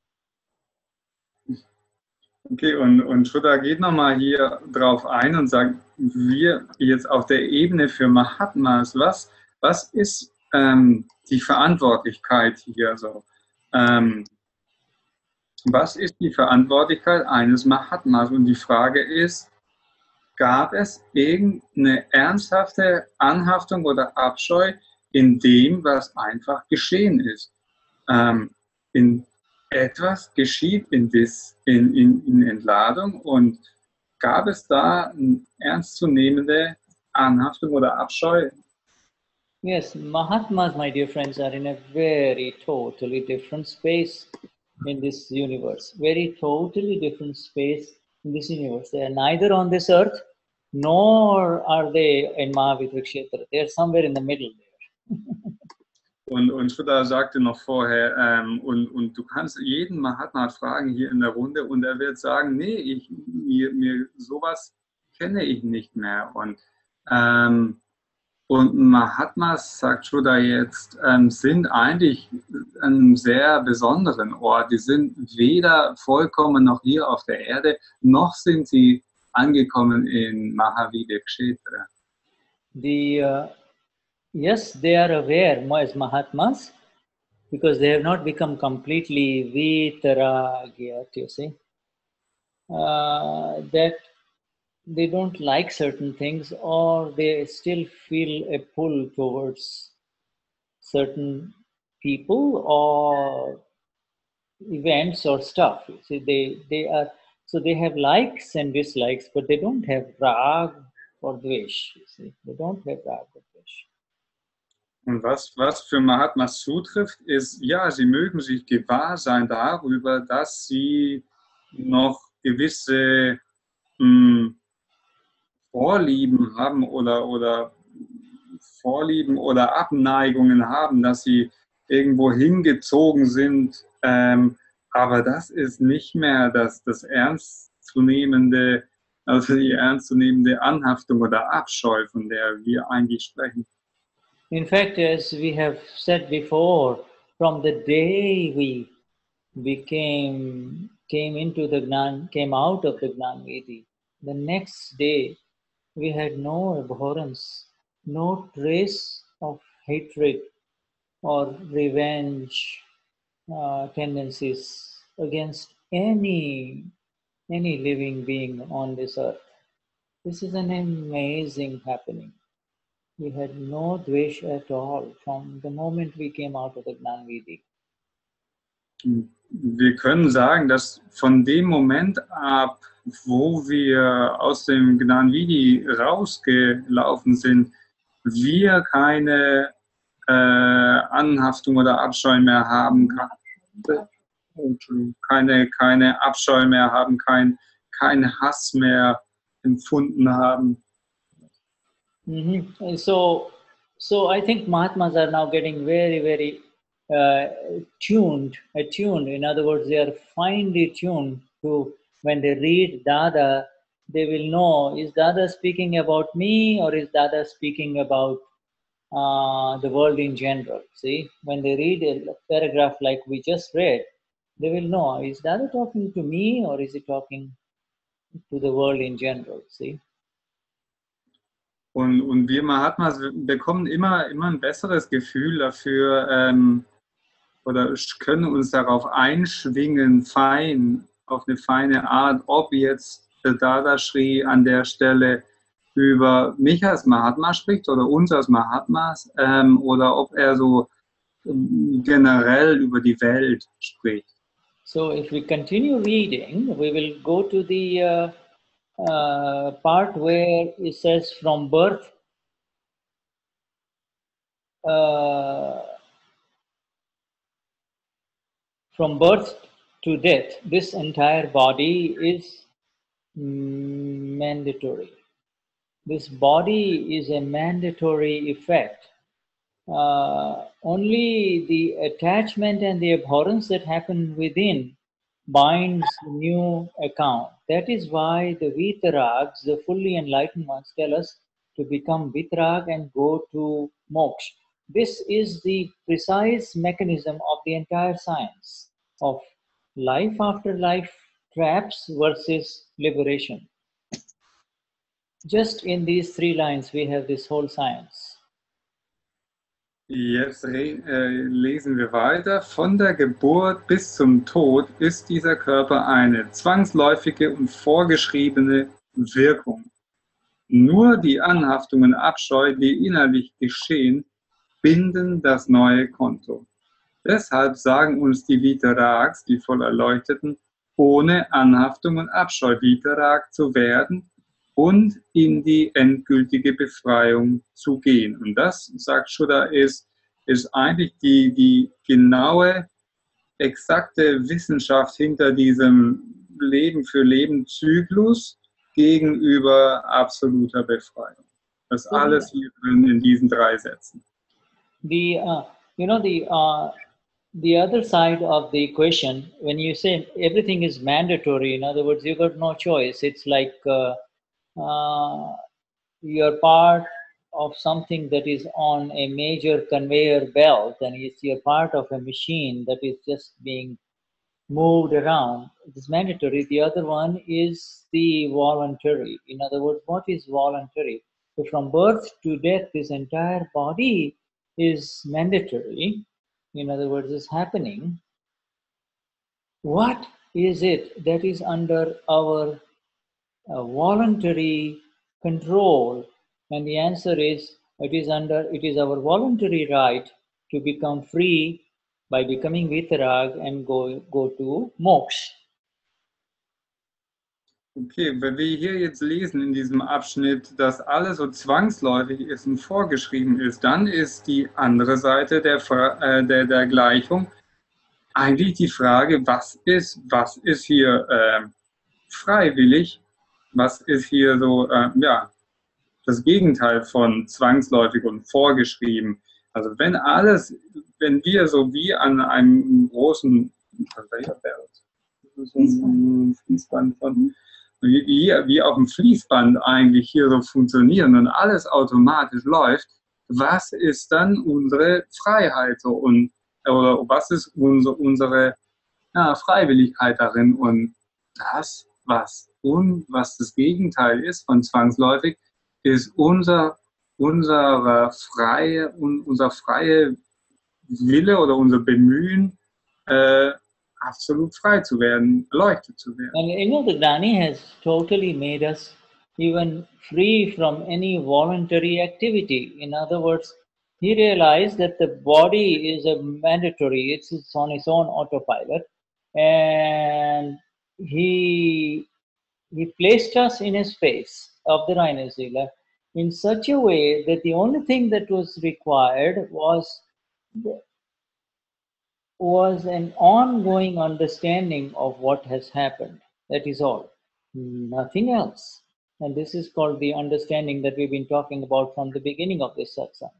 Okay, und, und Shuddha geht nochmal hier drauf ein und sagt, wir jetzt auf der Ebene für Mahatmas, was, was ist ähm, die Verantwortlichkeit hier so? Ähm, was ist die Verantwortlichkeit eines Mahatmas? Und die Frage ist, gab es irgendeine ernsthafte Anhaftung oder Abscheu in dem, was einfach geschehen ist? Ähm, in Etwas geschieht in, dis, in, in, in Entladung und gab es da eine ernstzunehmende Anhaftung oder Abscheu? Yes, Mahatmas, my dear friends, are in a very totally different space in this universe. Very totally different space in this universe. They are neither on this earth, nor are they in Mahavitra Kshetra. They are somewhere in the middle there. Und, und Shuddha sagte noch vorher, ähm, und, und du kannst jeden Mahatma fragen hier in der Runde und er wird sagen, nee, ich, mir, mir sowas kenne ich nicht mehr. Und, ähm, und Mahatmas, sagt Shuddha jetzt, ähm, sind eigentlich an einem sehr besonderen Ort. Die sind weder vollkommen noch hier auf der Erde, noch sind sie angekommen in Mahavitra Kshetra. The uh Yes, they are aware as Mahatmas because they have not become completely vitaragya, you see, uh, that they don't like certain things, or they still feel a pull towards certain people or events or stuff. You see, they, they are, so they have likes and dislikes, but they don't have rag or dvesh. You see, they don't have rag or dvesh. Und was, was für Mahatmas zutrifft, ist, ja, sie mögen sich gewahr sein darüber, dass sie noch gewisse mh, Vorlieben haben oder, oder Vorlieben oder Abneigungen haben, dass sie irgendwo hingezogen sind. Ähm, aber das ist nicht mehr das, das ernstzunehmende, also die ernstzunehmende Anhaftung oder Abscheu, von der wir eigentlich sprechen. In fact, as we have said before, from the day we became came into the Gnan, came out of the Gnan Vedi, the next day we had no abhorrence, no trace of hatred or revenge uh, tendencies against any any living being on this earth. This is an amazing happening. We had no dvesh at all from the moment we came out of the Gnan Vedi. Wir können sagen, dass von dem Moment ab, wo wir aus dem Gnan Vidi rausgelaufen sind, wir keine äh, Anhaftung oder Abscheu mehr haben, keine, keine Abscheu mehr haben, kein, kein Hass mehr empfunden haben. Mm-hmm. So, so I think Mahatmas are now getting very, very uh, tuned, attuned. In other words, they are finely tuned to when they read Dada, they will know, is Dada speaking about me or is Dada speaking about uh, the world in general? See, when they read a paragraph like we just read, they will know, is Dada talking to me or is he talking to the world in general? See. Und, und wir Mahatmas bekommen immer, immer ein besseres Gefühl dafür ähm, oder können uns darauf einschwingen, fein, auf eine feine Art, ob jetzt der Dada Shri an der Stelle über mich als Mahatma spricht oder uns als Mahatmas ähm, oder ob er so ähm, generell über die Welt spricht. So if we continue reading, we will go to the uh, Uh, part where it says from birth uh, from birth to death, this entire body is mandatory. This body is a mandatory effect. Uh, only the attachment and the abhorrence that happen within binds the new account. That is why the Vitarags, the fully enlightened ones, tell us to become Vitarag and go to moksha. This is the precise mechanism of the entire science of life after life traps versus liberation. Just in these three lines, we have this whole science. Jetzt äh, lesen wir weiter. Von der Geburt bis zum Tod ist dieser Körper eine zwangsläufige und vorgeschriebene Wirkung. Nur die Anhaftung und Abscheu, die innerlich geschehen, binden das neue Konto. Deshalb sagen uns die Vitarags, die Vollerleuchteten, ohne Anhaftung und Abscheu Vitarag zu werden und in die endgültige Befreiung zu gehen. Und das, sagt Shuddha, ist, ist eigentlich die, die genaue, exakte Wissenschaft hinter diesem Leben für Leben Zyklus gegenüber absoluter Befreiung. Das ist alles hier drin in diesen drei Sätzen. The, uh, you know, the, uh, the other side of the equation, when you say everything is mandatory, in other words, you got no choice. It's like uh, Uh, you're part of something that is on a major conveyor belt, and it's you're part of a machine that is just being moved around. It is mandatory. The other one is the voluntary. In other words, what is voluntary? So from birth to death, this entire body is mandatory. in other words, is happening, what is it that is under our uh, voluntary control? And the answer is, it is under, it is our voluntary right to become free by becoming vitarag and go, go to moksha. Okay, wenn wir hier jetzt lesen in diesem Abschnitt, dass alles so zwangsläufig ist und vorgeschrieben ist, dann ist die andere Seite der, äh, der, der Gleichung eigentlich die Frage, was ist, was ist hier äh, freiwillig, was ist hier so, äh, ja, das Gegenteil von zwangsläufig und vorgeschrieben. Also wenn alles, wenn wir so wie an einem großen, so ein Fließband von, wie, wie auf dem Fließband eigentlich hier so funktionieren und alles automatisch läuft, was ist dann unsere Freiheit so und oder was ist unsere, unsere ja, Freiwilligkeit darin? Und das, was, un, was das Gegenteil ist von zwangsläufig, ist unser, unsere freie, unser freie Wille oder unser Bemühen, äh, absolut frei zu werden, erleuchtet zu werden. And you know, the Gnani has totally made us even free from any voluntary activity. In other words, he realized that the body is a mandatory, it's, it's on its own autopilot, and he, he placed us in a space of the Rainesila in such a way that the only thing that was required was, was an ongoing understanding of what has happened. That is all, nothing else. And this is called the understanding that we've been talking about from the beginning of this satsang.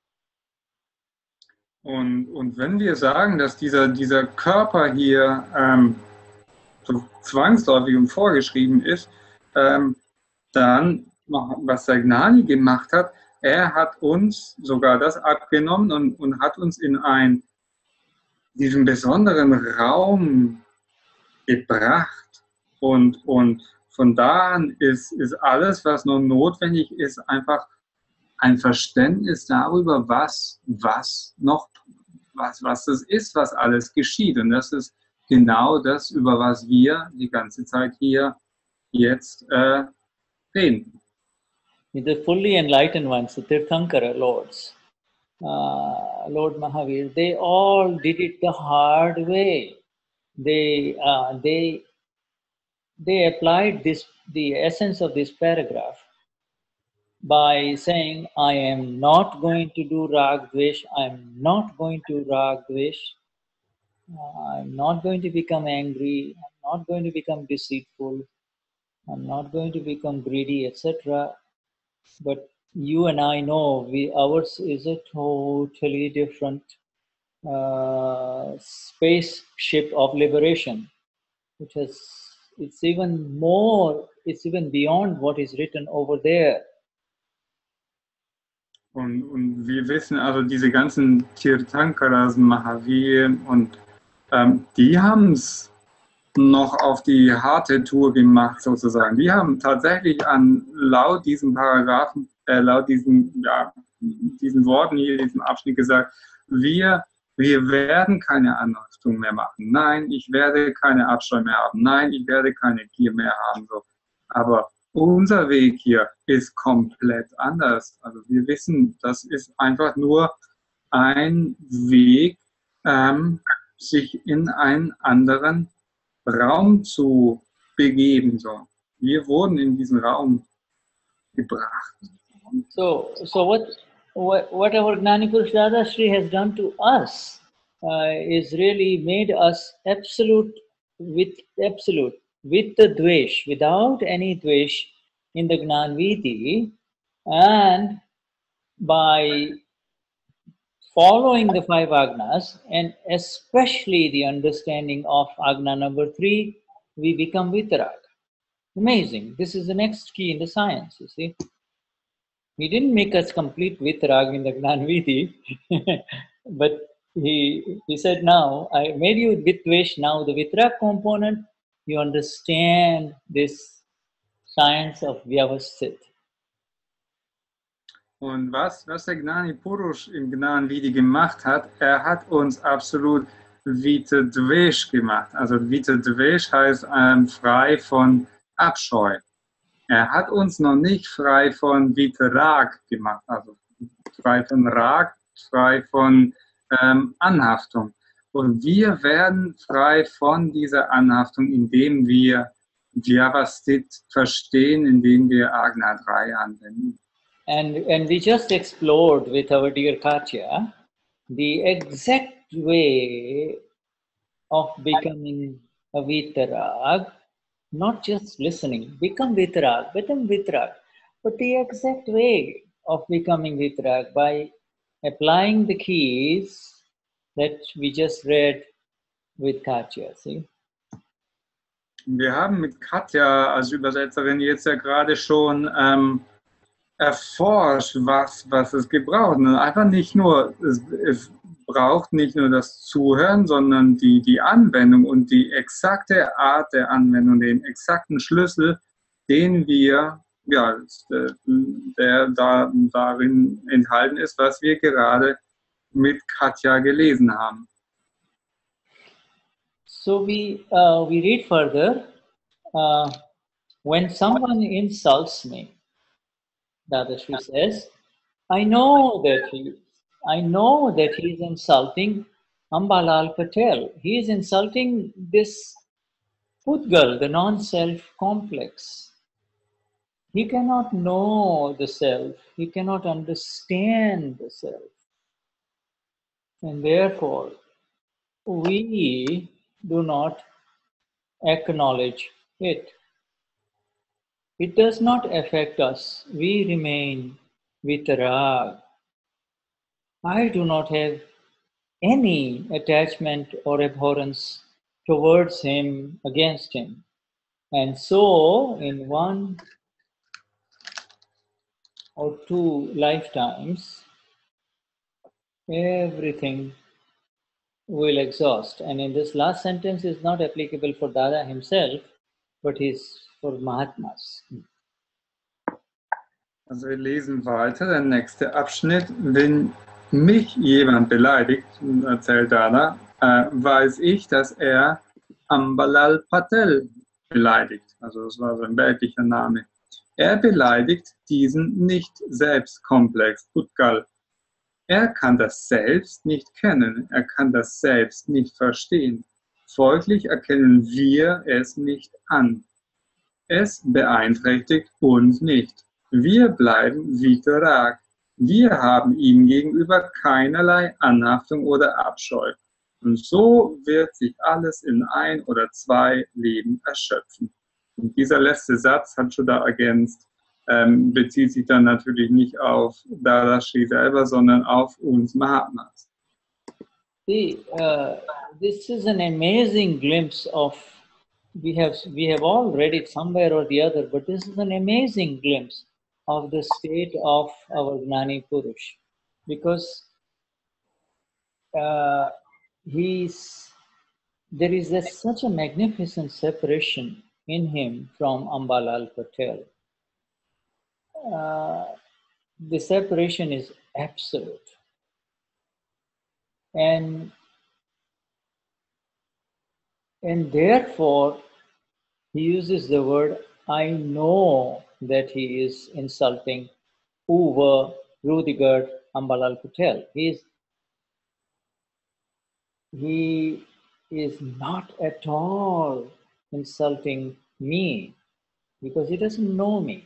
Und, und wenn wir sagen, dass dieser, dieser Körper hier ähm, so zwangsläufig und vorgeschrieben ist, ähm, dann, was der Gnani gemacht hat, er hat uns sogar das abgenommen und, und hat uns in ein, diesen besonderen Raum gebracht. Und, und von da an ist, ist alles, was noch notwendig ist, einfach ein Verständnis darüber, was, was noch, was, was das ist, was alles geschieht. Und das ist genau das, über was wir die ganze Zeit hier jetzt äh, reden. The fully enlightened ones, the Tirthankara lords, uh, Lord Mahavir, they all did it the hard way. They, uh, they, they applied this, the essence of this paragraph by saying, I am not going to do rag dvesh, I am not going to rag dvesh, uh, I'm not going to become angry, I'm not going to become deceitful, I'm not going to become greedy, et cetera. But you and I know we ours is a totally different uh, spaceship of liberation. It has, it's even more, it's even beyond what is written over there. Und, und wir wissen also, diese ganzen Tirthankaras, Mahavir und ähm, die haben es noch auf die harte Tour gemacht sozusagen. Die haben tatsächlich an laut diesem Paragraphen, äh, laut diesen, ja, diesen Worten hier, diesem Abschnitt gesagt, wir, wir werden keine Anhaftung mehr machen. Nein, ich werde keine Abscheu mehr haben. Nein, ich werde keine Gier mehr haben. So. Aber unser Weg hier ist komplett anders. Also wir wissen, das ist einfach nur ein Weg, ähm, sich in einen anderen Raum zu begeben. So. Wir wurden in diesen Raum gebracht. So, so what, what, what our Gnani Purush Dada Shri has done to us uh, is really made us absolute with absolute. With the dvesh, without any dvesh in the Gnanviti, and by following the five agnas, and especially the understanding of agna number three, we become vitarag. Amazing. This is the next key in the science, you see. He didn't make us complete vitarag in the Gnanviti, but he, he said, now, I made you with dvesh, now the vitarag component, you understand this science of Vyavasthit. Und was, was der Gnani Purush im Gnan Vidhi gemacht hat, er hat uns absolut Vita Dvesh gemacht. Also Vita Dvesh heißt ähm, frei von Abscheu. Er hat uns noch nicht frei von Vita Rag gemacht, also frei von Rag, frei von ähm, Anhaftung. Und wir werden frei von dieser Anhaftung, indem wir Vyavasthit verstehen, indem wir Ajna drei anwenden. And, and we just explored with our dear Katya the exact way of becoming a Vitarag, not just listening, become Vitarag, become Vitarag, but the exact way of becoming Vitarag by applying the keys that we just read with Katya, see? Wir haben mit Katja als Übersetzerin jetzt ja gerade schon ähm, erforscht, was, was es gebraucht. Und einfach nicht nur, es, es braucht nicht nur das Zuhören, sondern die, die Anwendung und die exakte Art der Anwendung, den exakten Schlüssel, den wir, ja, der da, darin enthalten ist, was wir gerade mit Katja gelesen haben. So we, uh, we read further, uh, when someone insults me, Dadashri says, I know that he, I know that he is insulting Ambalal Patel. He is insulting this Pudgal, the non-self complex. He cannot know the self. He cannot understand the self. And therefore, we do not acknowledge it. It does not affect us. We remain vitarag. I do not have any attachment or abhorrence towards him, against him. And so, in one or two lifetimes, everything will exhaust. And in this last sentence is not applicable for Dada himself, but is for Mahatmas. Also wir lesen weiter, der nächste Abschnitt. Wenn mich jemand beleidigt, erzählt Dada, äh, weiß ich, dass er Ambalal Patel beleidigt. Also das war sein weltlicher Name. Er beleidigt diesen nicht Selbstkomplex, Pudgal. Er kann das Selbst nicht kennen, er kann das Selbst nicht verstehen. Folglich erkennen wir es nicht an. Es beeinträchtigt uns nicht. Wir bleiben Vitarag. Wir haben ihm gegenüber keinerlei Anhaftung oder Abscheu. Und so wird sich alles in ein oder zwei Leben erschöpfen. Und dieser letzte Satz, hat Shuddha ergänzt, ähm, bezieht sich dann natürlich nicht auf Dadashri selber, sondern auf uns Mahatmas. See, uh, this is an amazing glimpse of, we have, we have all read it somewhere or the other, but this is an amazing glimpse of the state of our Gnani Purush. Because uh, he's, there is a, such a magnificent separation in him from Ambalal Patel. Uh, the separation is absolute. And, and therefore, he uses the word, I know that he is insulting Uwe, Rudiger, Ambalal Patel. He is, he is not at all insulting me because he doesn't know me.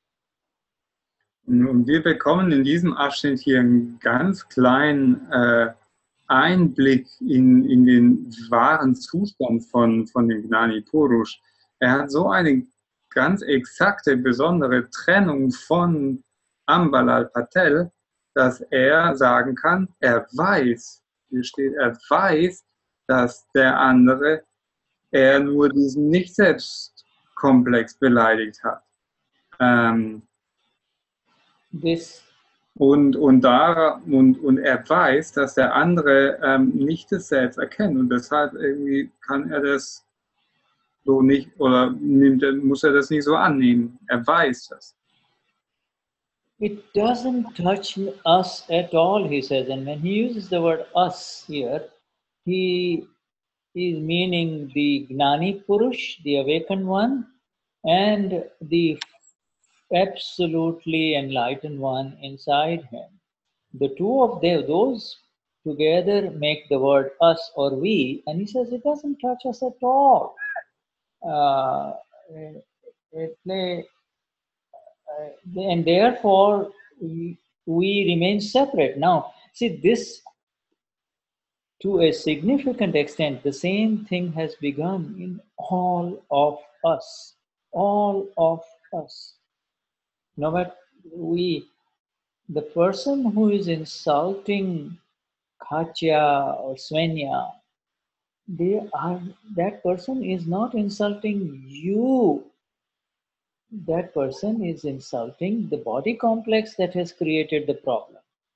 Und wir bekommen in diesem Abschnitt hier einen ganz kleinen äh, Einblick in, in den wahren Zustand von, von dem Gnani Purush. Er hat so eine ganz exakte, besondere Trennung von Ambalal Patel, dass er sagen kann, er weiß, hier steht, er weiß, dass der andere, er nur diesen Nicht-Selbst-Komplex beleidigt hat. Ähm, This Und, und, da, und, und er weiß, dass der andere ähm, nicht das Selbst erkennt und deshalb irgendwie kann er das so nicht oder nimmt, muss er das nicht so annehmen. Er weiß das. it doesn't touch us at all, he says. And when he uses the word us here, he is meaning the Gnani Purush, the awakened one, and the absolutely enlightened one inside him. The two of them, those together make the word us or we, and he says it doesn't touch us at all. Uh, it, it, uh, and therefore we, we remain separate. Now, see, this to a significant extent, the same thing has begun in all of us. All of us. No matter we, the person who is insulting Katya or Svenya, they are, that person is not insulting you. That person is insulting the body complex that has created the problem.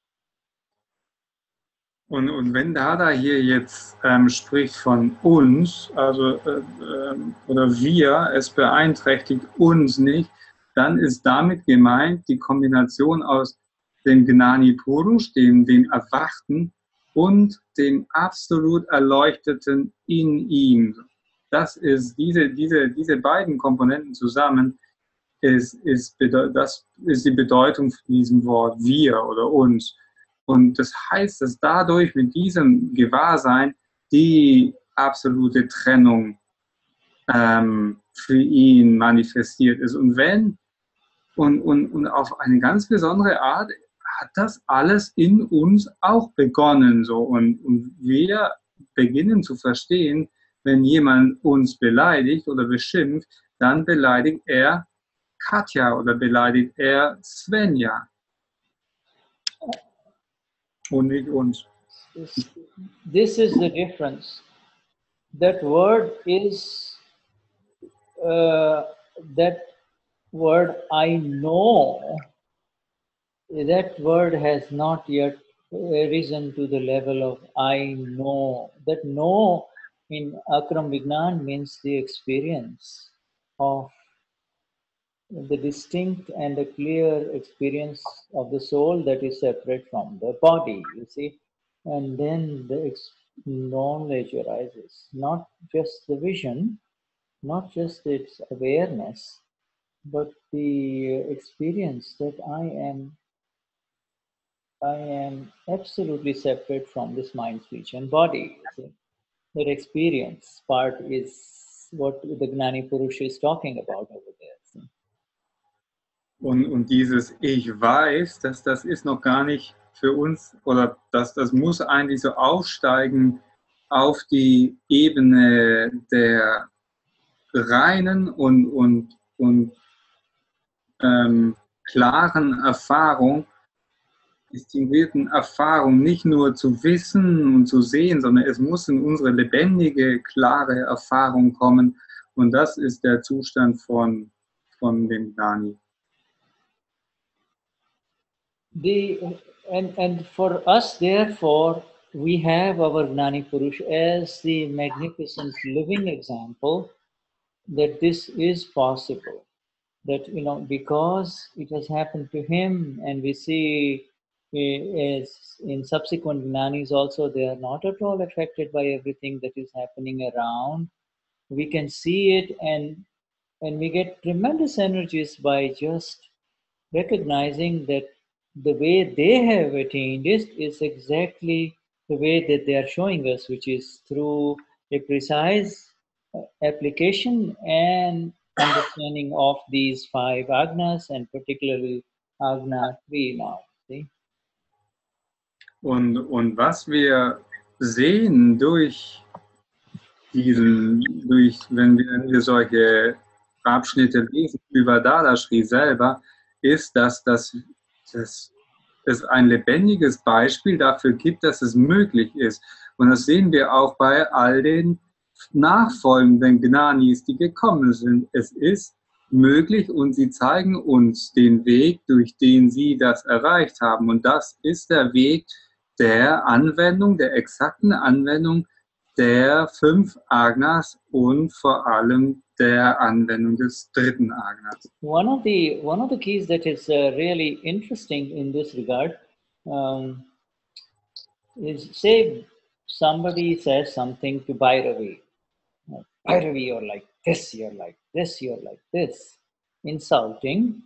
Und, und wenn Dada hier jetzt ähm, spricht von uns, also äh, äh, oder wir, es beeinträchtigt uns nicht, dann ist damit gemeint die Kombination aus dem Gnani Purush, dem, dem Erwachten, und dem absolut Erleuchteten in ihm. Das ist diese, diese, diese beiden Komponenten zusammen, ist, ist, das ist die Bedeutung von diesem Wort wir oder uns. Und das heißt, dass dadurch mit diesem Gewahrsein die absolute Trennung ähm, für ihn manifestiert ist. Und wenn, und, und, und auf eine ganz besondere Art hat das alles in uns auch begonnen. So. Und, und wir beginnen zu verstehen, wenn jemand uns beleidigt oder beschimpft, dann beleidigt er Katja oder beleidigt er Svenja. Und nicht uns. This is the difference. That word is, uh, that word I know, that word has not yet risen to the level of I know. That know in Akram Vignan means the experience of the distinct and the clear experience of the soul that is separate from the body, you see. And then the ex- knowledge arises, not just the vision, not just its awareness, but the experience that I am I am absolutely separate from this mind, speech, and body. You see. That experience part is what the Gnani Purush is talking about over there. See. Und, und dieses Ich weiß, dass das ist noch gar nicht für uns, oder dass das muss eigentlich so aufsteigen auf die Ebene der reinen und, und, und ähm, klaren Erfahrung, distinguierten Erfahrung, nicht nur zu wissen und zu sehen, sondern es muss in unsere lebendige, klare Erfahrung kommen. Und das ist der Zustand von, von dem Gnani. The, and, and for us, therefore, we have our Gnani Purush as the magnificent living example that this is possible. That, you know, because it has happened to him, and we see uh, as in subsequent Gnanis also, they are not at all affected by everything that is happening around. We can see it, and, and we get tremendous energies by just recognizing that the way they have attained it is exactly the way that they are showing us, which is through a precise application and understanding of these five agnas, and particularly agna three now. See? Und, und was wir sehen durch diesen, durch, wenn wir, wenn wir solche Abschnitte lesen über Dada Shri selber, ist, dass, das, dass es ein lebendiges Beispiel dafür gibt, dass es möglich ist. Und das sehen wir auch bei all den nachfolgenden Gnanis, die gekommen sind. Es ist möglich und sie zeigen uns den Weg, durch den sie das erreicht haben. Und das ist der Weg der Anwendung, der exakten Anwendung der fünf Agnas und vor allem der Anwendung des dritten Agnats. One of the one of the keys that is uh, really interesting in this regard um, is, say somebody says something to Bhairavi. Bhairavi, you're like this, you're like this, you're like this, insulting.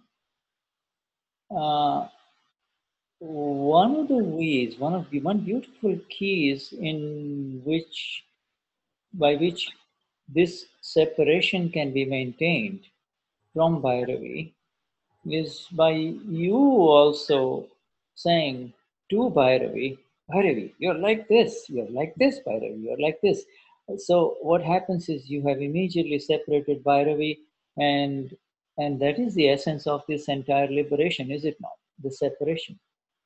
Uh, one of the ways, one of the one beautiful keys in which by which this separation can be maintained from Bhairavi is by you also saying to Bhairavi, Bhairavi, you're like this, you're like this, Bhairavi, you're like this. So what happens is you have immediately separated Bhairavi, and and that is the essence of this entire liberation, is it not? The separation.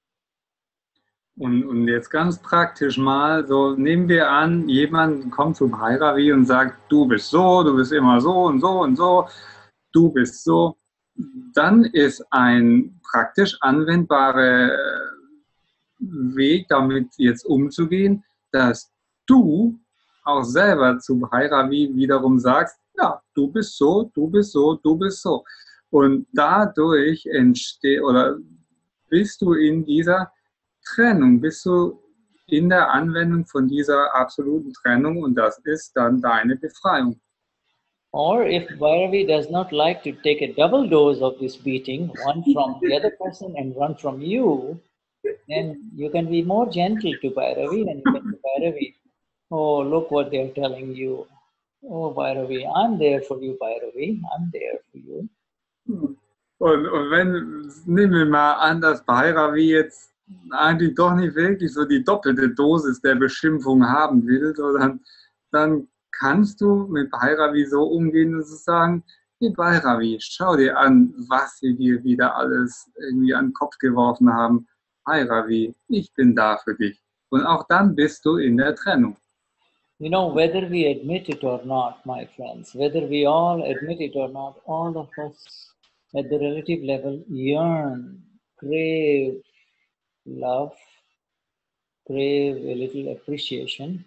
Und, und jetzt ganz praktisch mal, so nehmen wir an, jemand kommt zu Bhairavi und sagt, du bist so, du bist immer so und so und so, du bist so. Dann ist ein praktisch anwendbarer Weg, damit jetzt umzugehen, dass du auch selber zu Bhairavi wiederum sagst, ja, du bist so, du bist so, du bist so. Und dadurch entsteht, oder bist du in dieser Trennung, bist du in der Anwendung von dieser absoluten Trennung, und das ist dann deine Befreiung. Or if Bhairavi does not like to take a double dose of this beating, one from the other person and one from you, then you can be more gentle to Bhairavi, and you can say, Bhairavi, oh, look what they're telling you. Oh, Bhairavi, I'm there for you, Bhairavi, I'm there for you. Und, und wenn, nehmen wir mal an, dass Bhairavi jetzt eigentlich doch nicht wirklich so die doppelte Dosis der Beschimpfung haben will, so dann, dann kannst du mit Bhairavi so umgehen und so sagen, hey Bhairavi, schau dir an, was sie dir wieder alles irgendwie an den Kopf geworfen haben. Bhairavi, ich bin da für dich. Und auch dann bist du in der Trennung. You know, whether we admit it or not, my friends, whether we all admit it or not, all of us at the relative level yearn, crave love, crave a little appreciation.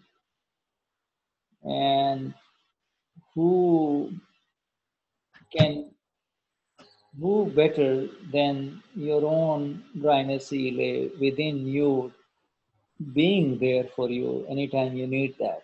And who can, who better than your own dryness within you, being there for you anytime you need that?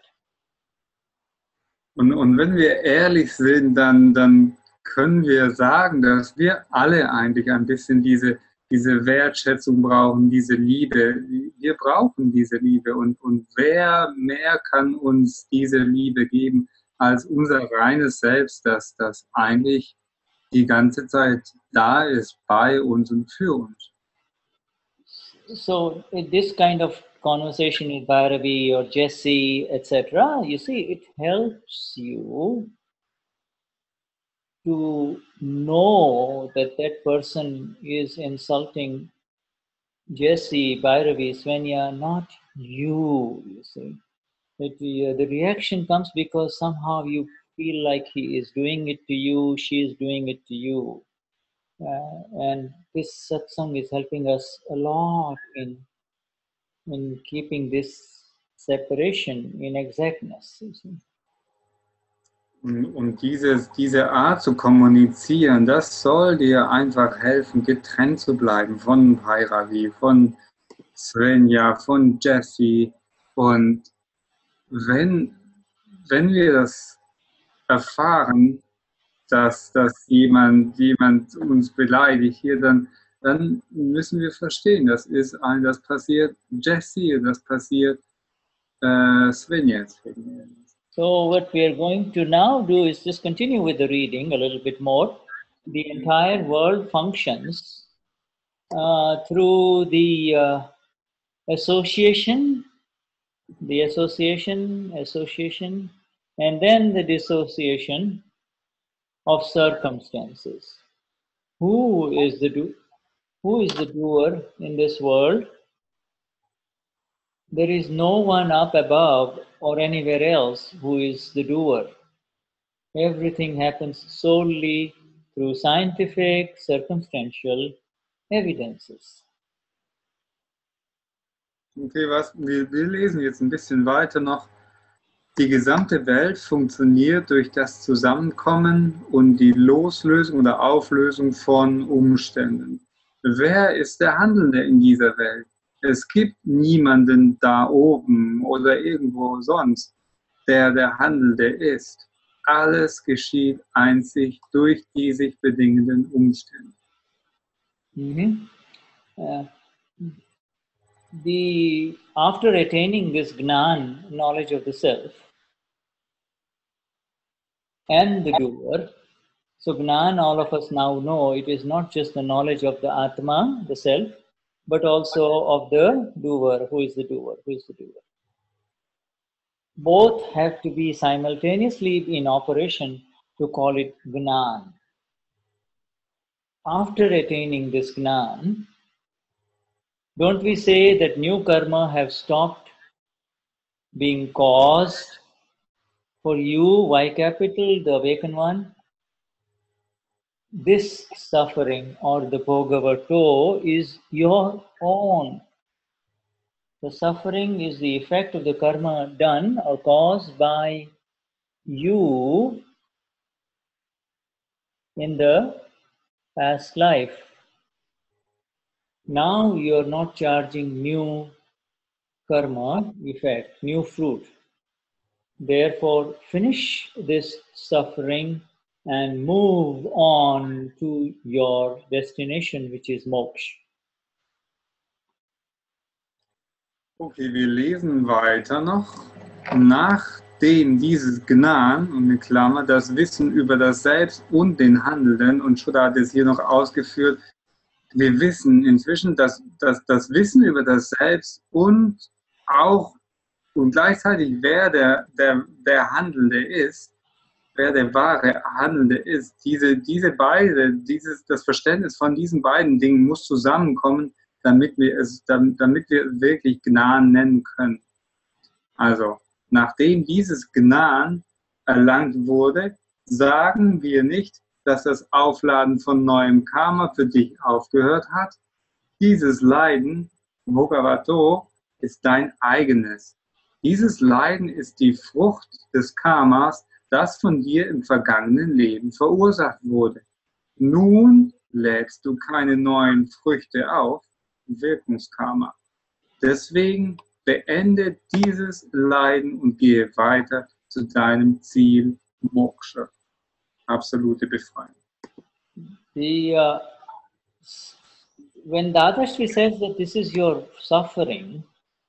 Und, und wenn wir ehrlich sind, dann, dann können wir sagen, dass wir alle eigentlich ein bisschen diese, diese Wertschätzung brauchen, diese Liebe. Wir brauchen diese Liebe. Und, und wer mehr kann uns diese Liebe geben als unser reines Selbst, das, das eigentlich die ganze Zeit da ist, bei uns und für uns. So this kind of conversation with Bhairavi or Jesse, et cetera, you see, it helps you to know that that person is insulting Jesse, Bhairavi, Svenja, not you, you see. That the, the reaction comes because somehow you feel like he is doing it to you, she is doing it to you. Uh, and this satsang is helping us a lot in, in keeping this separation in exactness. You see. Und, und dieses, diese Art zu kommunizieren, das soll dir einfach helfen, getrennt zu bleiben von Bhairavi, von Svenja, von Jesse. Und wenn, wenn wir das erfahren, dass, dass jemand, jemand uns beleidigt hier, dann, dann müssen wir verstehen, das ist ein, das passiert Jesse, das passiert äh, Svenja. So what we are going to now do is just continue with the reading a little bit more. The entire world functions uh, through the uh, association, the association, association, and then the dissociation of circumstances. Who is the do- who is the doer in this world? There is no one up above or anywhere else who is the doer. Everything happens solely through scientific, circumstantial evidences. Okay, was, wir, wir lesen jetzt ein bisschen weiter noch. Die gesamte Welt funktioniert durch das Zusammenkommen und die Loslösung oder Auflösung von Umständen. Wer ist der Handelnde in dieser Welt? Es gibt niemanden da oben oder irgendwo sonst, der der Handelnde ist. Alles geschieht einzig durch die sich bedingenden Umstände. Mhm. Uh, the after attaining this Gnan, knowledge of the self, and the doer, so Gnan, all of us now know, it is not just the knowledge of the Atma, the self, but also of the doer. Who is the doer? Who is the doer? Both have to be simultaneously in operation to call it Gnan. After attaining this Gnan, don't we say that new karma have stopped being caused for you, Y capital, the awakened one? This suffering or the Bhogavato is your own. The suffering is the effect of the karma done or caused by you in the past life. Now you are not charging new karma effect, new fruit. Therefore, finish this suffering and move on to your destination, which is moksha. Okay, wir lesen weiter noch. Nachdem dieses Gnan, und eine Klammer, das Wissen über das Selbst und den Handelnden, und Shuddha hat es hier noch ausgeführt, wir wissen inzwischen, dass, dass das Wissen über das Selbst und auch und gleichzeitig wer der, der, der Handelnde ist, wer der wahre Handelnde ist, diese, diese beide, dieses, das Verständnis von diesen beiden Dingen muss zusammenkommen, damit wir es, damit wir wirklich Gnan nennen können. Also, nachdem dieses Gnan erlangt wurde, sagen wir nicht, dass das Aufladen von neuem Karma für dich aufgehört hat. Dieses Leiden, Bhogavato, ist dein eigenes. Dieses Leiden ist die Frucht des Karmas, das von dir im vergangenen Leben verursacht wurde. Nun lädst du keine neuen Früchte auf, Wirkungskarma. Deswegen beende dieses Leiden und gehe weiter zu deinem Ziel Moksha, absolute Befreiung. The, uh, when Dadashri says that this is your suffering,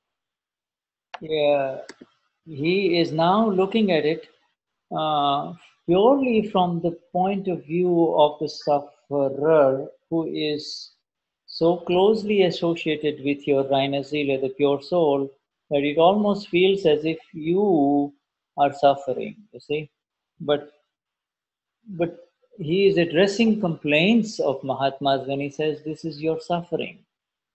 yeah, he is now looking at it uh, purely from the point of view of the sufferer who is so closely associated with your Rainasila, the pure soul, that it almost feels as if you are suffering, you see. But, but he is addressing complaints of Mahatmas when he says, this is your suffering.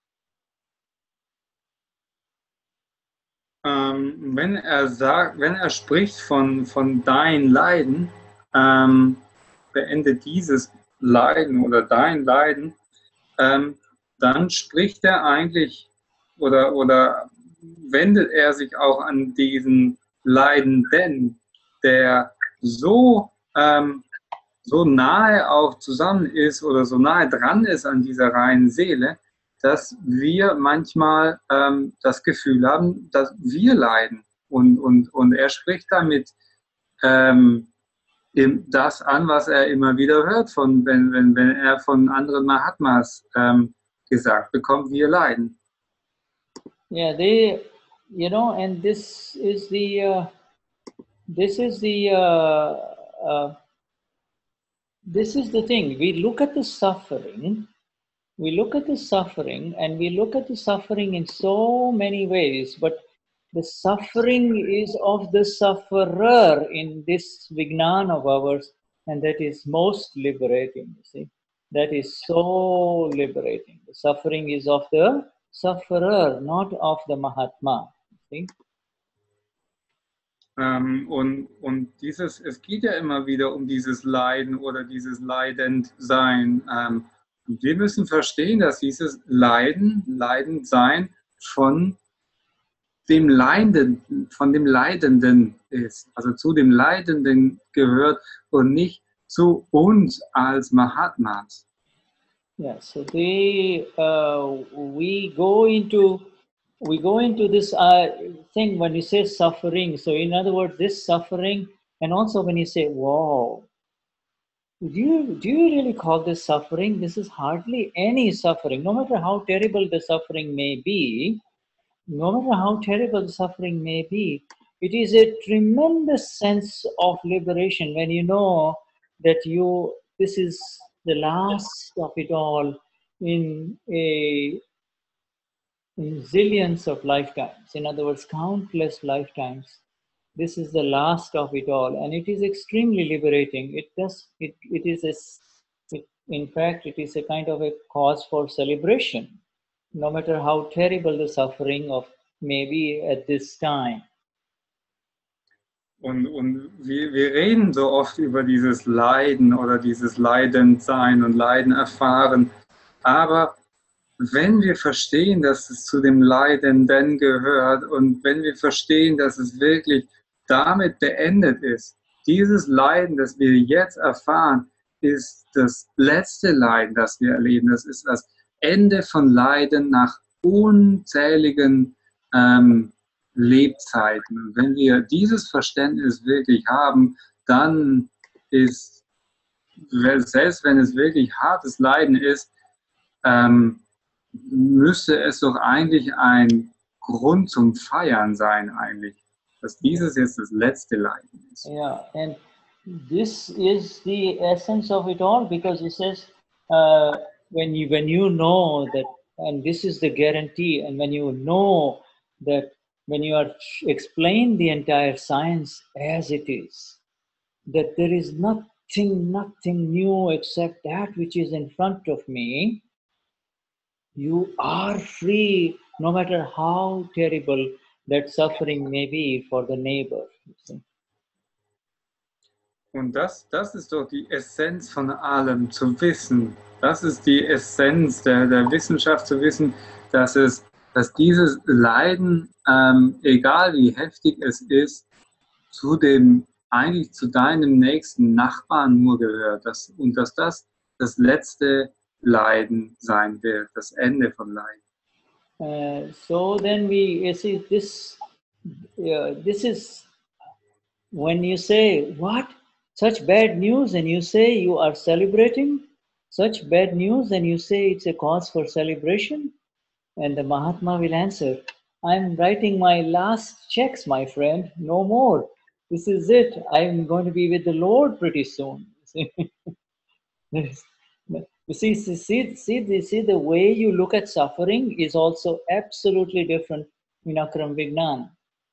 Ähm, wenn er sagt, wenn er spricht von, von dein Leiden, ähm, beende dieses Leiden oder dein Leiden, ähm, dann spricht er eigentlich oder, oder wendet er sich auch an diesen Leidenden, der so, ähm, so nahe auch zusammen ist oder so nahe dran ist an dieser reinen Seele, dass wir manchmal ähm, das Gefühl haben, dass wir leiden. Und, und, und er spricht damit ähm, das an, was er immer wieder hört, von, wenn, wenn, wenn er von anderen Mahatmas ähm, gesagt bekommt, wir leiden. Yeah, they, you know, and this is the, uh, this is the, uh, uh, this is the thing. We look at the suffering, we look at the suffering, and we look at the suffering in so many ways, but the suffering is of the sufferer in this Vijnana of ours, and that is most liberating, you see. That is so liberating. The suffering is of the sufferer, not of the Mahatma. See? Ähm, und, und dieses, es geht ja immer wieder um dieses Leiden oder dieses Leidendsein. Ähm, und wir müssen verstehen, dass dieses Leiden, Leidendsein von dem Leidenden, von dem Leidenden ist, also zu dem Leidenden gehört und nicht zu uns als Mahatmas. Yeah, so they, uh, we go into, we go into this uh, thing when you say suffering. So in other words, this suffering, and also when you say, wow, do you, do you really call this suffering? This is hardly any suffering. No matter how terrible the suffering may be, no matter how terrible the suffering may be, it is a tremendous sense of liberation when you know that you, this is the last of it all in a in zillions of lifetimes. In other words, countless lifetimes. This is the last of it all, and it is extremely liberating. It does. It, it is a. It, in fact, it is a kind of a cause for celebration, no matter how terrible the suffering of may be at this time. Und, und wir, wir reden so oft über dieses Leiden oder dieses Leidendsein und Leiden erfahren. Aber wenn wir verstehen, dass es zu dem Leidenden gehört und wenn wir verstehen, dass es wirklich damit beendet ist, dieses Leiden, das wir jetzt erfahren, ist das letzte Leiden, das wir erleben. Das ist das Ende von Leiden nach unzähligen ähm, Lebzeiten. Und wenn wir dieses Verständnis wirklich haben, dann ist, selbst wenn es wirklich hartes Leiden ist, ähm, müsste es doch eigentlich ein Grund zum Feiern sein, eigentlich, dass dieses jetzt das letzte Leiden ist. Yeah, and this is the essence of it all, because it says uh, when you when you know that, and this is the guarantee, and when you know that, when you are explain the entire science as it is, that there is nothing, nothing new except that which is in front of me, you are free, no matter how terrible that suffering may be for the neighbor. You see? Und das, das ist doch die Essenz von allem, zu wissen. Das ist die Essenz der, der Wissenschaft, zu wissen, dass, es, dass dieses Leiden, ähm, egal wie heftig es ist, zu dem, eigentlich zu deinem nächsten Nachbarn nur gehört. Dass, und dass das das letzte Leiden sein wird, das Ende von Leiden. Uh, so then we you see this. Uh, this is when you say what such bad news, and you say you are celebrating such bad news, and you say it's a cause for celebration, and the Mahatma will answer, "I'm writing my last checks, my friend. No more. This is it. I'm going to be with the Lord pretty soon." You see, see, see, see, the, see, the way you look at suffering is also absolutely different in Akram Vignan.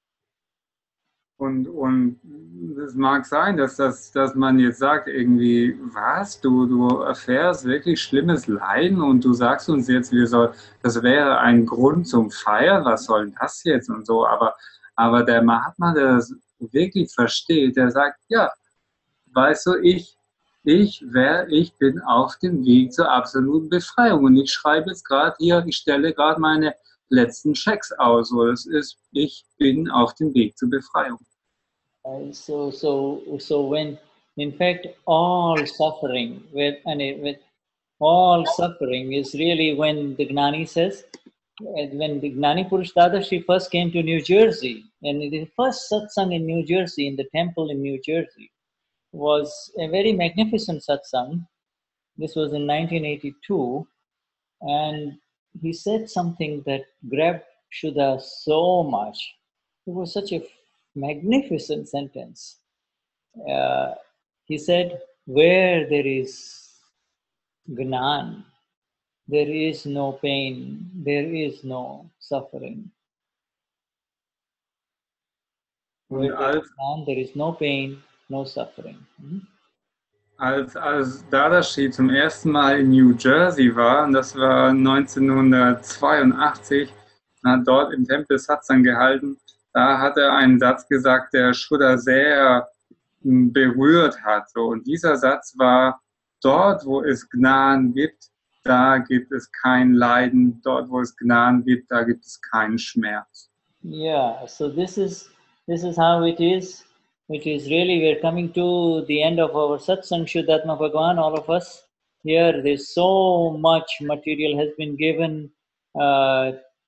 Und, und es mag sein, dass, das, dass man jetzt sagt, irgendwie, was, du, du erfährst wirklich schlimmes Leiden und du sagst uns jetzt, wir soll, das wäre ein Grund zum Feiern, was soll denn das jetzt und so. Aber, aber der Mahatma, der das wirklich versteht, der sagt, ja, weißt du, ich, Ich, wär, ich bin auf dem Weg zur absoluten Befreiung und ich schreibe jetzt gerade hier, ich stelle gerade meine letzten Checks aus. So, das ist, ich bin auf dem Weg zur Befreiung. Uh, so, so, so when, in fact, all suffering, with, and it, with all suffering is really when the Gnani says, when the Gnani Purush Dadashi first came to New Jersey, and the first satsang in New Jersey, in the temple in New Jersey, was a very magnificent satsang. This was in nineteen eighty-two, and he said something that grabbed Shuddha so much. It was such a magnificent sentence. Uh, he said, where there is Gnan, there is no pain, there is no suffering. Where there is Gnan, there is no pain, no suffering. Hmm? Als, als Dadashi zum ersten Mal in New Jersey war, und das war neunzehnhundertzweiundachtzig, hat dort im Tempel Satsang gehalten, da hat er einen Satz gesagt, der Shuddha sehr berührt hat. So. Und dieser Satz war, dort wo es Gnan gibt, da gibt es kein Leiden, dort wo es Gnan gibt, da gibt es keinen Schmerz. Yeah, so this is this is how it is. It is really, we're coming to the end of our satsang, Shuddhatma Bhagwan, all of us. Here, there's so much material has been given uh,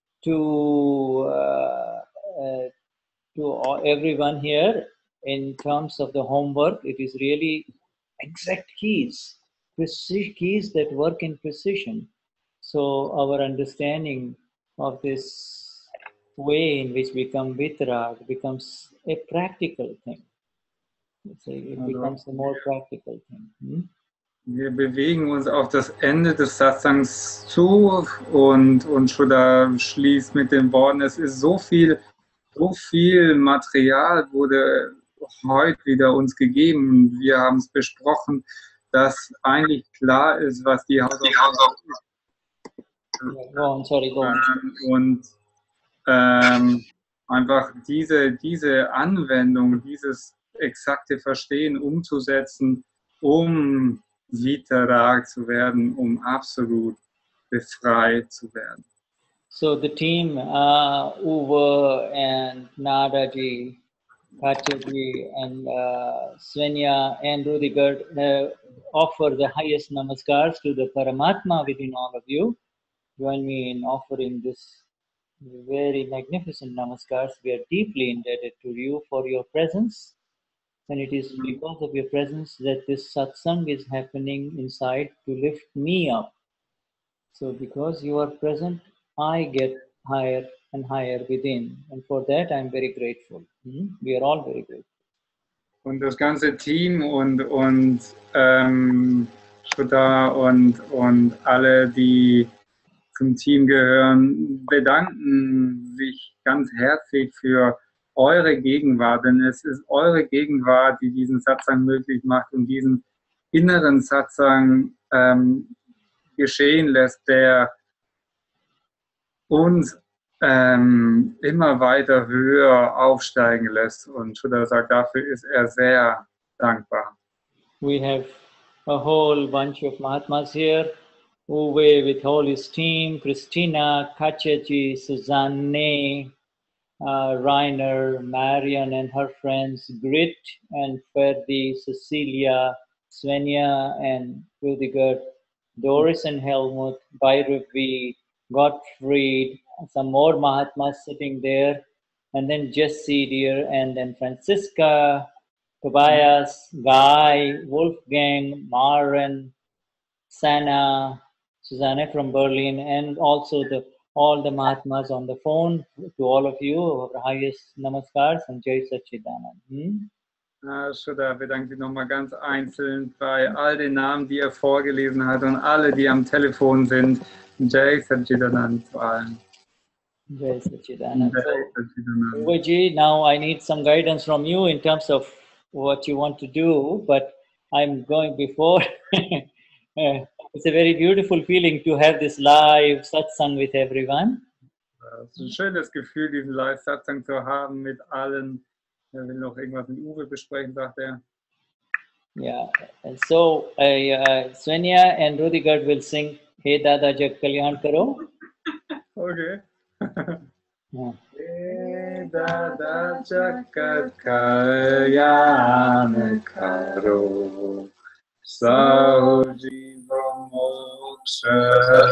to uh, uh, to all, everyone here in terms of the homework. It is really exact keys, precision keys that work in precision. So our understanding of this way in which we become vitrag becomes a practical thing. Let's say it becomes a more practical thing. Hmm? Wir bewegen uns auf das Ende des Satsangs zu und, und Shuddha schließt mit den Worten, es ist so viel, so viel Material wurde heute wieder uns gegeben. Wir haben es besprochen, dass eigentlich klar ist, was die Hausaufgabe ist. Go on, sorry, go on. Und ähm, einfach diese, diese Anwendung, dieses exakte Verstehen umzusetzen, um Vitarag zu werden, um absolut befreit zu werden. So the team, uh, Uwe and Nadaji, Katyaji and uh, Svenja and Rudiger uh, offer the highest namaskars to the Paramatma within all of you. Join me in offering this very magnificent namaskars. We are deeply indebted to you for your presence. And it is because of your presence that this satsang is happening inside to lift me up. So because you are present, I get higher and higher within. And for that, I'm very grateful. Hmm? We are all very grateful. Und das ganze Team und, und ähm, Shuddha und, und alle, die zum Team gehören, bedanken sich ganz herzlich für eure Gegenwart, denn es ist eure Gegenwart, die diesen Satsang möglich macht und diesen inneren Satsang ähm, geschehen lässt, der uns ähm, immer weiter höher aufsteigen lässt. Und Shuddha sagt, dafür ist er sehr dankbar. We have a whole bunch of Mahatmas here. Uwe with all his team, Christina, Katyaji, Suzanne, Uh, Rainer, Marian and her friends, Grit and Ferdi, Cecilia, Svenja and Rudiger, Doris and Helmut, Bhairavi, Gottfried, some more Mahatmas sitting there, and then Jesse dear, and then Francisca, Tobias, Guy, Wolfgang, Maren, Sana, Susanne from Berlin, and also the all the Mahatmas on the phone. To all of you, our highest namaskars and Jai Satchidanand. Hmm? Uh, Shuddha bedankt sich nochmal ganz einzeln bei all den Namen, die er vorgelesen hat und alle, die am Telefon sind. Jai Satchidanand zu allen. Jai Satchidanand. Jai So, Satchidanand. Uweji, now I need some guidance from you in terms of what you want to do, but I'm going before. It's a very beautiful feeling to have this live satsang with everyone. Es ist ein schönes Gefühl, diesen Live-Satsang zu haben mit allen. Er will noch irgendwas mit Uwe besprechen, sagt er. Yeah, and so uh, uh, Svenja and Rudiger will sing Hey Dada Jag Kalyan Karo. Okay. Yeah. Hey Dada Jag Kalyan Karo Sahuji Moksha.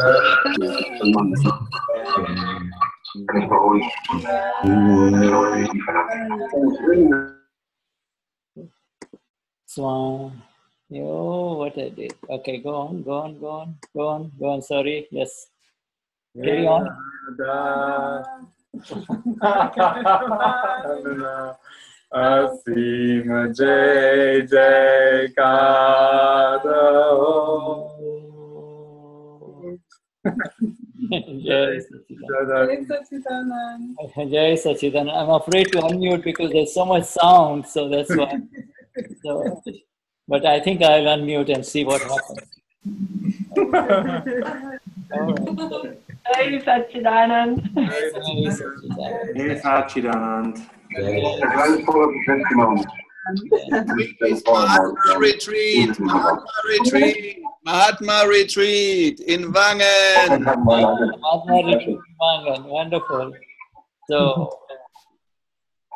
Swan. Yo, what I did. Okay, go on, go on, go on, go on, go on. Sorry, yes. Carry on. Asima Jai Jai Karo. Jai Satchidanand. Jai Satchidanand. I'm afraid to unmute because there's so much sound, so that's why. So, but I think I'll unmute and see what happens. All right. Jai Satchidanand. Jai Satchidanand. Jai Satchidanand. Mahatma Retreat, Mahatma Retreat, Mahatma Retreat in Wangen. Mahatma Retreat in Wangen. Wonderful. So,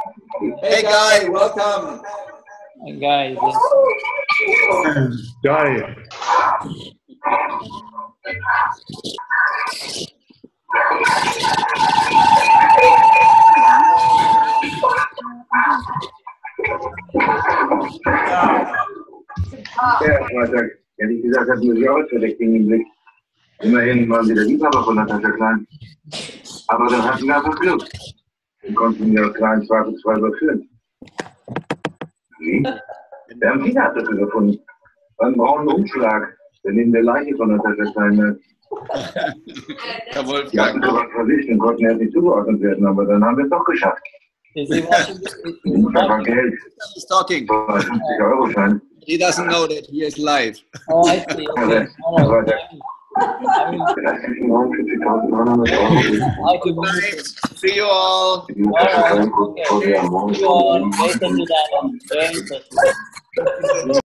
Hey, Guy, welcome. Guys, yes. Guy. Ja, Freitag. Ehrlich gesagt hat mir die auch verdeckt in den Blick. Immerhin waren sie der Liebhaber von Natascha Klein. Aber dann hatten wir einfach Glück. Wir konnten ja Klein zweifelsfrei überführen. Wie? Wir haben Finger dafür gefunden. Einen braunen Umschlag, der neben der Leiche von Natascha Klein lag. Jawohl, Die hatten sowas versicht und konnten erst nicht zugeordnet werden, aber dann haben wir es doch geschafft. Is he watching this? Is he Das war watching? Geld. He's talking. fünfzig Euro Schein. He doesn't know that he is live. Oh, I see. Okay. All right. I will vierzigtausend neunhundert Euro. try to move it. See you all. All right. Okay. You are very interested. Very interested.